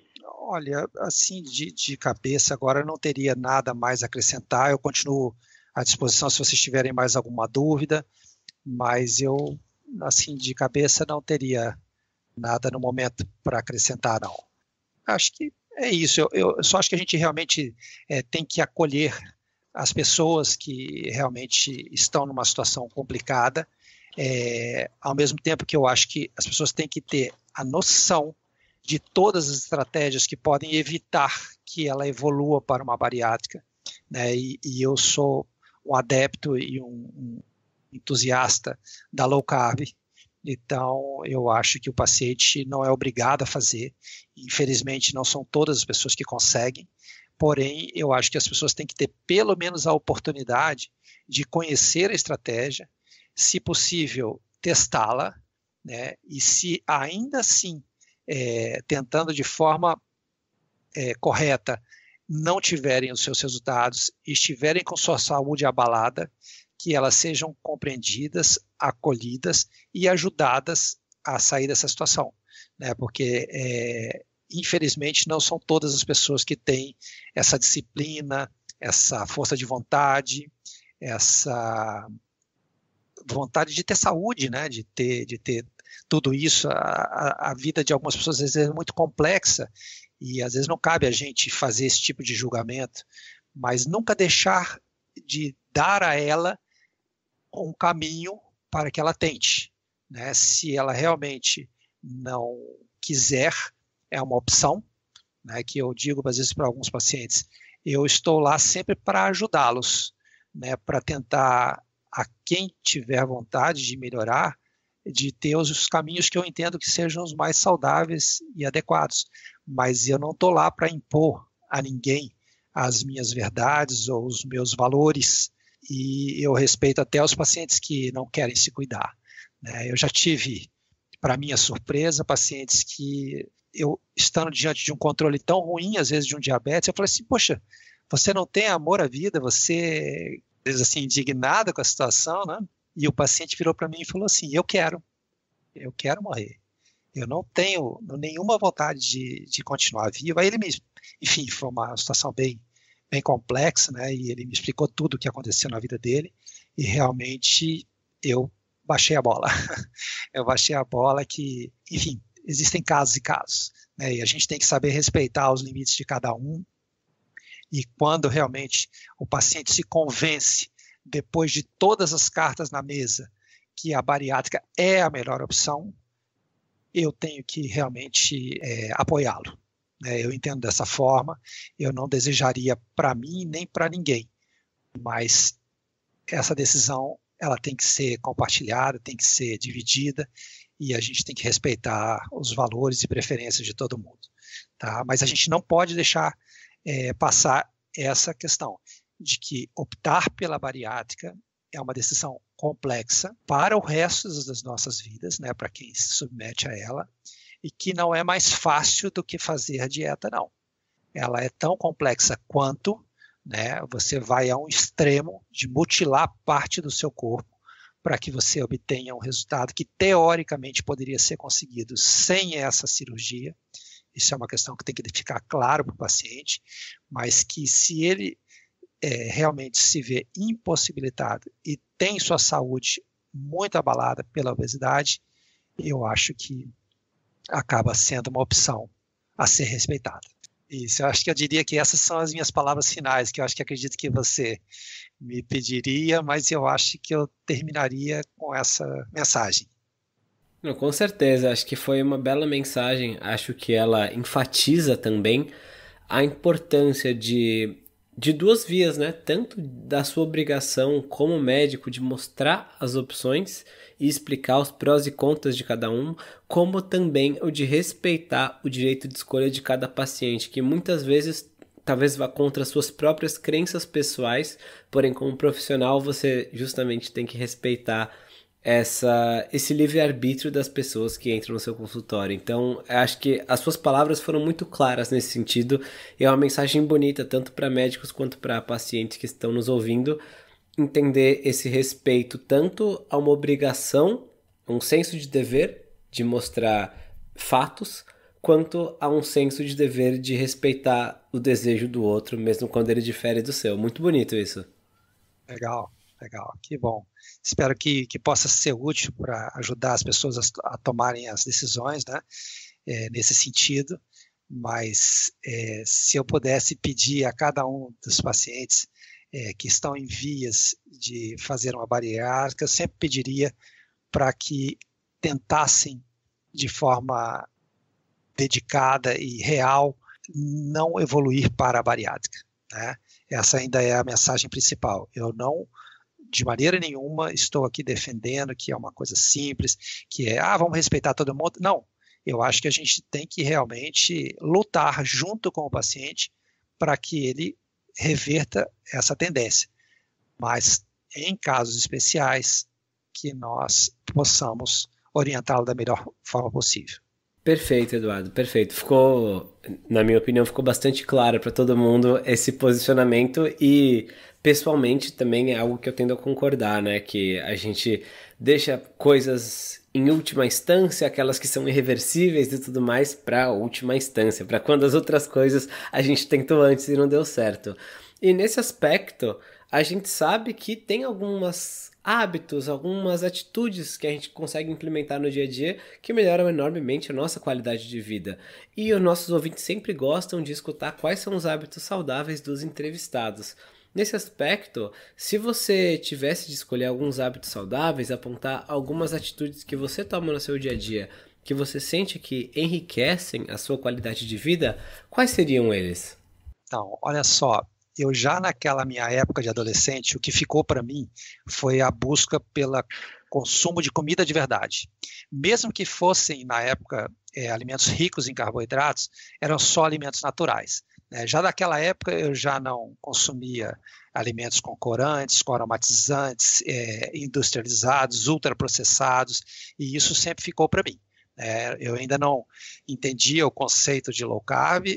Olha, assim, de, de cabeça agora não teria nada mais a acrescentar, eu continuo à disposição se vocês tiverem mais alguma dúvida, mas eu, assim, de cabeça não teria nada no momento para acrescentar, não. Acho que é isso, eu, eu só acho que a gente realmente é, tem que acolher as pessoas que realmente estão numa situação complicada, é, ao mesmo tempo que eu acho que as pessoas têm que ter a noção de todas as estratégias que podem evitar que ela evolua para uma bariátrica, né? E, e eu sou um adepto e um, um entusiasta da low carb, então eu acho que o paciente não é obrigado a fazer, infelizmente não são todas as pessoas que conseguem, porém eu acho que as pessoas têm que ter pelo menos a oportunidade de conhecer a estratégia, se possível testá-la, né? E se ainda assim É, tentando de forma é, correta, não tiverem os seus resultados e estiverem com sua saúde abalada, que elas sejam compreendidas, acolhidas e ajudadas a sair dessa situação, né? Porque é, infelizmente não são todas as pessoas que têm essa disciplina, essa força de vontade, essa vontade de ter saúde, né? De ter, de ter tudo isso. A, a vida de algumas pessoas às vezes é muito complexa e às vezes não cabe a gente fazer esse tipo de julgamento, mas nunca deixar de dar a ela um caminho para que ela tente, né? Se ela realmente não quiser, é uma opção, né? Que eu digo às vezes para alguns pacientes, eu estou lá sempre para ajudá-los, né? Para tentar, a quem tiver vontade de melhorar, de ter os caminhos que eu entendo que sejam os mais saudáveis e adequados. Mas eu não estou lá para impor a ninguém as minhas verdades ou os meus valores, e eu respeito até os pacientes que não querem se cuidar, né? Eu já tive, para minha surpresa, pacientes que eu, estando diante de um controle tão ruim, às vezes de um diabetes, eu falei assim, poxa, você não tem amor à vida, você, às vezes assim, indignada com a situação, né? E o paciente virou para mim e falou assim, eu quero, eu quero morrer. Eu não tenho nenhuma vontade de, de continuar vivo. Aí ele me, enfim, foi uma situação bem, bem complexa, né? E ele me explicou tudo o que aconteceu na vida dele e realmente eu baixei a bola. Eu baixei a bola que, enfim, existem casos e casos, né? E a gente tem que saber respeitar os limites de cada um. E quando realmente o paciente se convence, depois de todas as cartas na mesa, que a bariátrica é a melhor opção, eu tenho que realmente é, apoiá-lo. É, eu entendo dessa forma, eu não desejaria para mim nem para ninguém, mas essa decisão ela tem que ser compartilhada, tem que ser dividida, e a gente tem que respeitar os valores e preferências de todo mundo. Tá? Mas a gente não pode deixar é, passar essa questão de que optar pela bariátrica é uma decisão complexa para o resto das nossas vidas, né, para quem se submete a ela, e que não é mais fácil do que fazer a dieta, não. Ela é tão complexa quanto, né, você vai a um extremo de mutilar parte do seu corpo para que você obtenha um resultado que teoricamente poderia ser conseguido sem essa cirurgia. Isso é uma questão que tem que ficar claro para o paciente, mas que se ele é, realmente se vê impossibilitado e tem sua saúde muito abalada pela obesidade, eu acho que acaba sendo uma opção a ser respeitada. Isso, eu acho que eu diria que essas são as minhas palavras finais, que eu acho que acredito que você me pediria, mas eu acho que eu terminaria com essa mensagem. Não, com certeza, acho que foi uma bela mensagem, acho que ela enfatiza também a importância de, de duas vias, né? Tanto da sua obrigação como médico de mostrar as opções e explicar os prós e contras de cada um, como também o de respeitar o direito de escolha de cada paciente, que muitas vezes talvez vá contra suas próprias crenças pessoais, porém como profissional você justamente tem que respeitar essa, esse livre-arbítrio das pessoas que entram no seu consultório. Então, acho que as suas palavras foram muito claras nesse sentido, e é uma mensagem bonita tanto para médicos quanto para pacientes que estão nos ouvindo, entender esse respeito tanto a uma obrigação, um senso de dever de mostrar fatos, quanto a um senso de dever de respeitar o desejo do outro, mesmo quando ele difere do seu. Muito bonito isso. Legal, legal, que bom. Espero que, que possa ser útil para ajudar as pessoas a, a tomarem as decisões, né, é, nesse sentido, mas é, se eu pudesse pedir a cada um dos pacientes é, que estão em vias de fazer uma bariátrica, eu sempre pediria para que tentassem de forma dedicada e real não evoluir para a bariátrica, né? Essa ainda é a mensagem principal. Eu não, de maneira nenhuma, estou aqui defendendo que é uma coisa simples, que é, ah, vamos respeitar todo mundo. Não, eu acho que a gente tem que realmente lutar junto com o paciente para que ele reverta essa tendência. Mas, em casos especiais, que nós possamos orientá-lo da melhor forma possível. Perfeito, Eduardo, perfeito. Ficou, na minha opinião, ficou bastante claro para todo mundo esse posicionamento e, pessoalmente, também é algo que eu tendo a concordar, né? Que a gente deixa coisas em última instância, aquelas que são irreversíveis e tudo mais, para a última instância, para quando as outras coisas a gente tentou antes e não deu certo. E nesse aspecto, a gente sabe que tem algumas hábitos, algumas atitudes que a gente consegue implementar no dia a dia que melhoram enormemente a nossa qualidade de vida. E os nossos ouvintes sempre gostam de escutar quais são os hábitos saudáveis dos entrevistados. Nesse aspecto, se você tivesse de escolher alguns hábitos saudáveis, apontar algumas atitudes que você toma no seu dia a dia, que você sente que enriquecem a sua qualidade de vida, quais seriam eles? Então, olha só, eu já naquela minha época de adolescente, o que ficou para mim foi a busca pelo consumo de comida de verdade. Mesmo que fossem, na época, é, alimentos ricos em carboidratos, eram só alimentos naturais. Né? Já naquela época eu já não consumia alimentos com corantes, com aromatizantes, é, industrializados, ultraprocessados, e isso sempre ficou para mim. É, eu ainda não entendia o conceito de low carb,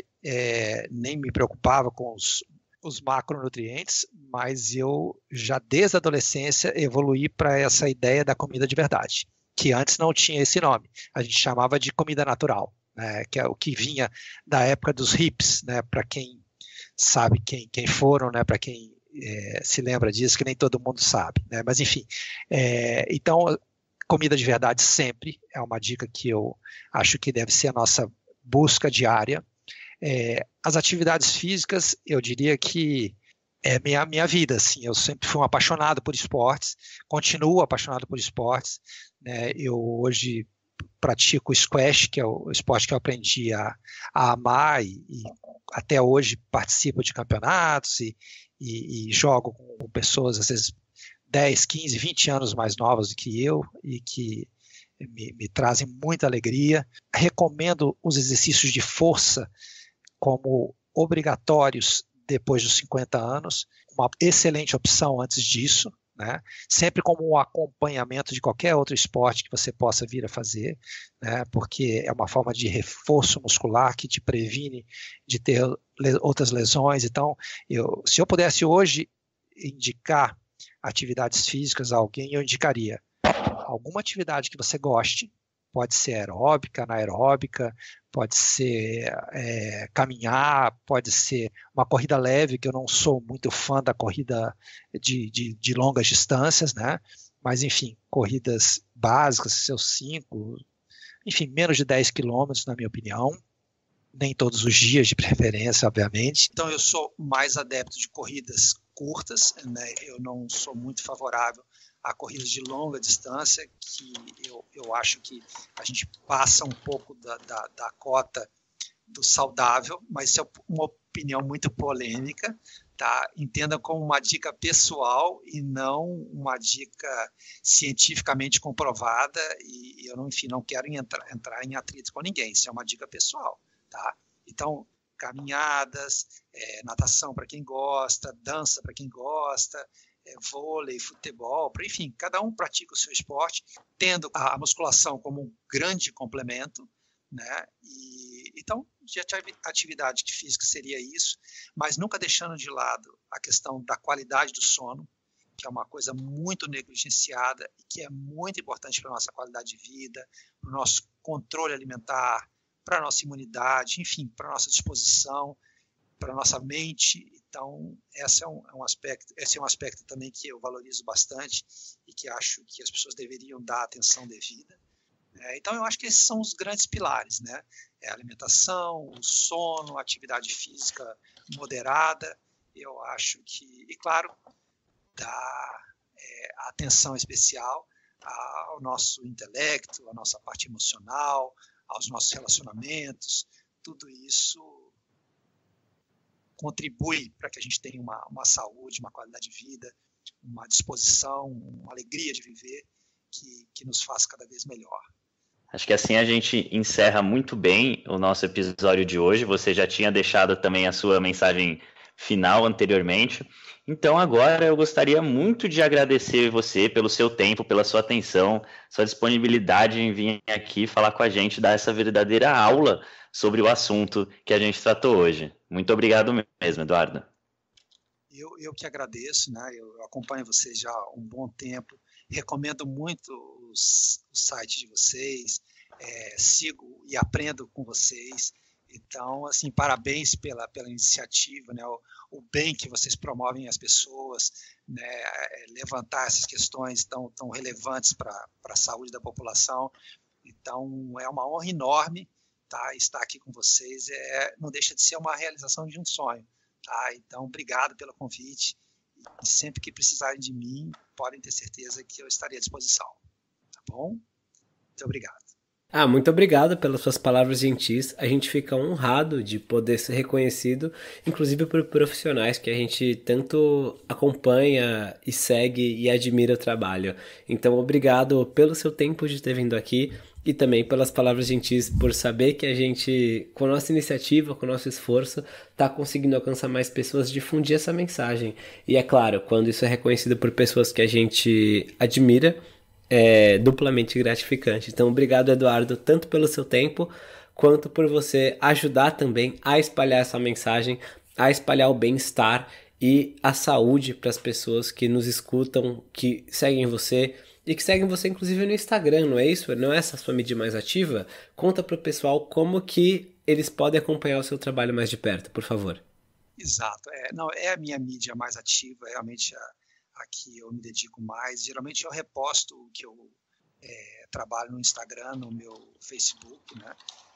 é, nem me preocupava com os os macronutrientes, mas eu já desde a adolescência evoluí para essa ideia da comida de verdade, que antes não tinha esse nome. A gente chamava de comida natural, né, que é o que vinha da época dos hippies, né, para quem sabe quem, quem foram, né, para quem é, se lembra disso, que nem todo mundo sabe. Né, mas enfim, é, então comida de verdade sempre é uma dica que eu acho que deve ser a nossa busca diária. É, as atividades físicas, eu diria que é minha, minha vida, assim, eu sempre fui um apaixonado por esportes, continuo apaixonado por esportes, né? Eu hoje pratico squash, que é o esporte que eu aprendi a, a amar e, e até hoje participo de campeonatos e, e, e jogo com pessoas, às vezes, dez, quinze, vinte anos mais novas do que eu e que me, me trazem muita alegria. Recomendo os exercícios de força como obrigatórios depois dos cinquenta anos, uma excelente opção antes disso, né? Sempre como um acompanhamento de qualquer outro esporte que você possa vir a fazer, né? Porque é uma forma de reforço muscular que te previne de ter le- outras lesões. Então, eu, se eu pudesse hoje indicar atividades físicas a alguém, eu indicaria alguma atividade que você goste, pode ser aeróbica, anaeróbica, pode ser é, caminhar, pode ser uma corrida leve, que eu não sou muito fã da corrida de, de, de longas distâncias, né? Mas, enfim, corridas básicas, seus cinco, enfim, menos de dez quilômetros, na minha opinião. Nem todos os dias, de preferência, obviamente. Então, eu sou mais adepto de corridas curtas, né? Eu não sou muito favorável a corridas de longa distância, que eu, eu acho que a gente passa um pouco da, da, da cota do saudável, mas isso é uma opinião muito polêmica, tá? Entenda como uma dica pessoal e não uma dica cientificamente comprovada, e, e eu, não, enfim, não quero entrar, entrar em atrito com ninguém, isso é uma dica pessoal, tá? Então, caminhadas, é, natação para quem gosta, dança para quem gosta, é, vôlei, futebol, enfim, cada um pratica o seu esporte, tendo a musculação como um grande complemento, né? E, então, de atividade física seria isso, mas nunca deixando de lado a questão da qualidade do sono, que é uma coisa muito negligenciada e que é muito importante para a nossa qualidade de vida, para o nosso controle alimentar, para a nossa imunidade, enfim, para a nossa disposição, para a nossa mente. Então, esse é um, é um aspecto, esse é um aspecto também que eu valorizo bastante e que acho que as pessoas deveriam dar atenção devida. É, então, eu acho que esses são os grandes pilares, né? É a alimentação, o sono, a atividade física moderada. Eu acho que, e claro, dar é, atenção especial ao nosso intelecto, à nossa parte emocional, aos nossos relacionamentos. Tudo isso contribui para que a gente tenha uma, uma saúde, uma qualidade de vida, uma disposição, uma alegria de viver que, que nos faz cada vez melhor. Acho que assim a gente encerra muito bem o nosso episódio de hoje. Você já tinha deixado também a sua mensagem final anteriormente. Então agora eu gostaria muito de agradecer você pelo seu tempo, pela sua atenção, sua disponibilidade em vir aqui falar com a gente, dar essa verdadeira aula sobre o assunto que a gente tratou hoje. Muito obrigado mesmo, Eduardo. Eu, eu que agradeço, né? Eu acompanho vocês já há um bom tempo, recomendo muito os, o site de vocês, é, sigo e aprendo com vocês. Então, assim, parabéns pela, pela iniciativa, né? O, o bem que vocês promovem às pessoas, né? É, levantar essas questões tão, tão relevantes para a saúde da população. Então, é uma honra enorme, tá? Estar aqui com vocês. É, não deixa de ser uma realização de um sonho. Tá? Então, obrigado pelo convite. E sempre que precisarem de mim, podem ter certeza que eu estarei à disposição. Tá bom? Muito obrigado. Ah, muito obrigado pelas suas palavras gentis. A gente fica honrado de poder ser reconhecido, inclusive por profissionais que a gente tanto acompanha e segue e admira o trabalho. Então, obrigado pelo seu tempo de ter vindo aqui e também pelas palavras gentis, por saber que a gente, com a nossa iniciativa, com o nosso esforço, está conseguindo alcançar mais pessoas, difundir essa mensagem. E é claro, quando isso é reconhecido por pessoas que a gente admira, é duplamente gratificante. Então, obrigado, Eduardo, tanto pelo seu tempo, quanto por você ajudar também a espalhar essa mensagem, a espalhar o bem-estar e a saúde para as pessoas que nos escutam, que seguem você e que seguem você inclusive no Instagram, não é isso? Não é essa a sua mídia mais ativa? Conta para o pessoal como que eles podem acompanhar o seu trabalho mais de perto, por favor. Exato. É, não, é a minha mídia mais ativa, realmente a, a que eu me dedico mais. Geralmente eu reposto o que eu é, trabalho no Instagram, no meu Facebook, né?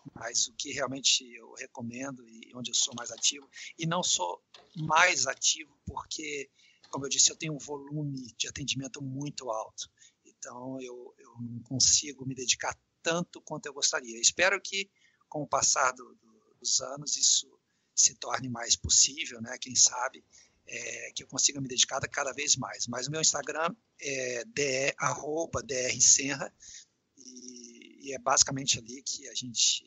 mas o que realmente eu recomendo e onde eu sou mais ativo, e não sou mais ativo porque, como eu disse, eu tenho um volume de atendimento muito alto, então eu, eu não consigo me dedicar tanto quanto eu gostaria. Espero que, com o passar do, do, dos anos, isso se torne mais possível, né? Quem sabe, é, que eu consiga me dedicar cada vez mais. Mas o meu Instagram é de, arroba drsenra, e, e é basicamente ali que a gente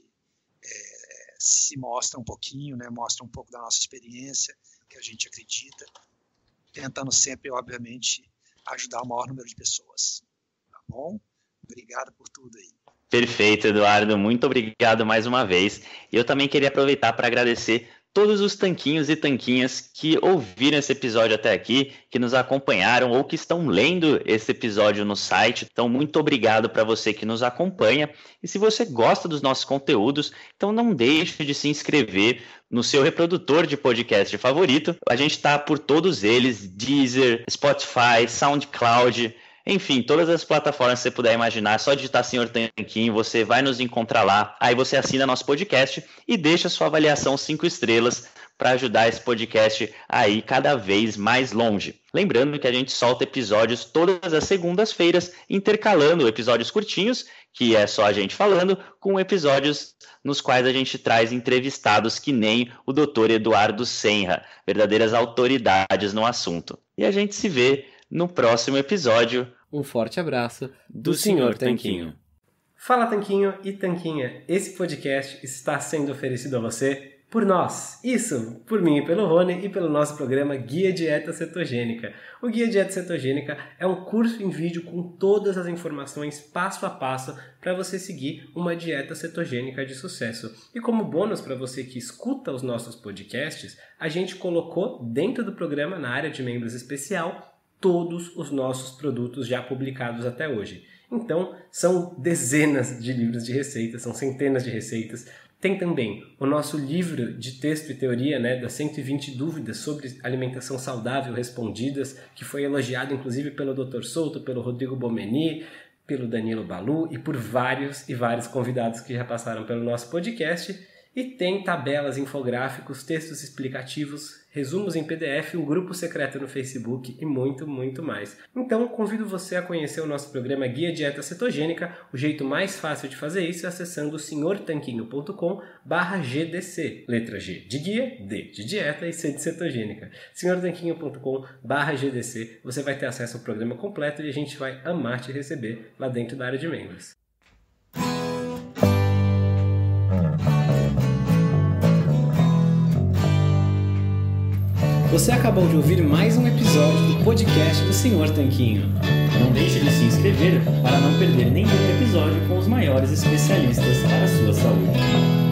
é, se mostra um pouquinho, né? Mostra um pouco da nossa experiência, que a gente acredita, tentando sempre, obviamente, ajudar o maior número de pessoas. Tá bom? Obrigado por tudo aí. Perfeito, Eduardo. Muito obrigado mais uma vez. E eu também queria aproveitar para agradecer todos os tanquinhos e tanquinhas que ouviram esse episódio até aqui, que nos acompanharam ou que estão lendo esse episódio no site. Então, muito obrigado para você que nos acompanha. E se você gosta dos nossos conteúdos, então não deixe de se inscrever no seu reprodutor de podcast favorito. A gente está por todos eles, Deezer, Spotify, SoundCloud, enfim, todas as plataformas que você puder imaginar, só digitar Senhor Tanquinho, você vai nos encontrar lá. Aí você assina nosso podcast e deixa sua avaliação cinco estrelas para ajudar esse podcast a ir cada vez mais longe. Lembrando que a gente solta episódios todas as segundas-feiras, intercalando episódios curtinhos, que é só a gente falando, com episódios nos quais a gente traz entrevistados que nem o doutor Eduardo Senra, verdadeiras autoridades no assunto. E a gente se vê no próximo episódio. Um forte abraço do, do senhor Tanquinho. Tanquinho. Fala Tanquinho e Tanquinha, esse podcast está sendo oferecido a você por nós. Isso, por mim e pelo Rony e pelo nosso programa Guia Dieta Cetogênica. O Guia Dieta Cetogênica é um curso em vídeo com todas as informações passo a passo para você seguir uma dieta cetogênica de sucesso. E como bônus para você que escuta os nossos podcasts, a gente colocou dentro do programa, na área de membros especial, todos os nossos produtos já publicados até hoje. Então, são dezenas de livros de receitas, são centenas de receitas. Tem também o nosso livro de texto e teoria, né, das cento e vinte dúvidas sobre alimentação saudável respondidas, que foi elogiado inclusive pelo doutor Souto, pelo Rodrigo Bomeni, pelo Danilo Balu e por vários e vários convidados que já passaram pelo nosso podcast. E tem tabelas, infográficos, textos explicativos, resumos em P D F, um grupo secreto no Facebook e muito, muito mais. Então, convido você a conhecer o nosso programa Guia Dieta Cetogênica. O jeito mais fácil de fazer isso é acessando senhor tanquinho ponto com barra G D C. Letra G de guia, D de dieta e C de cetogênica. senhor tanquinho ponto com barra G D C. Você vai ter acesso ao programa completo e a gente vai amar te receber lá dentro da área de membros. Você acabou de ouvir mais um episódio do podcast do senhor Tanquinho. Não deixe de se inscrever para não perder nenhum episódio com os maiores especialistas para a sua saúde.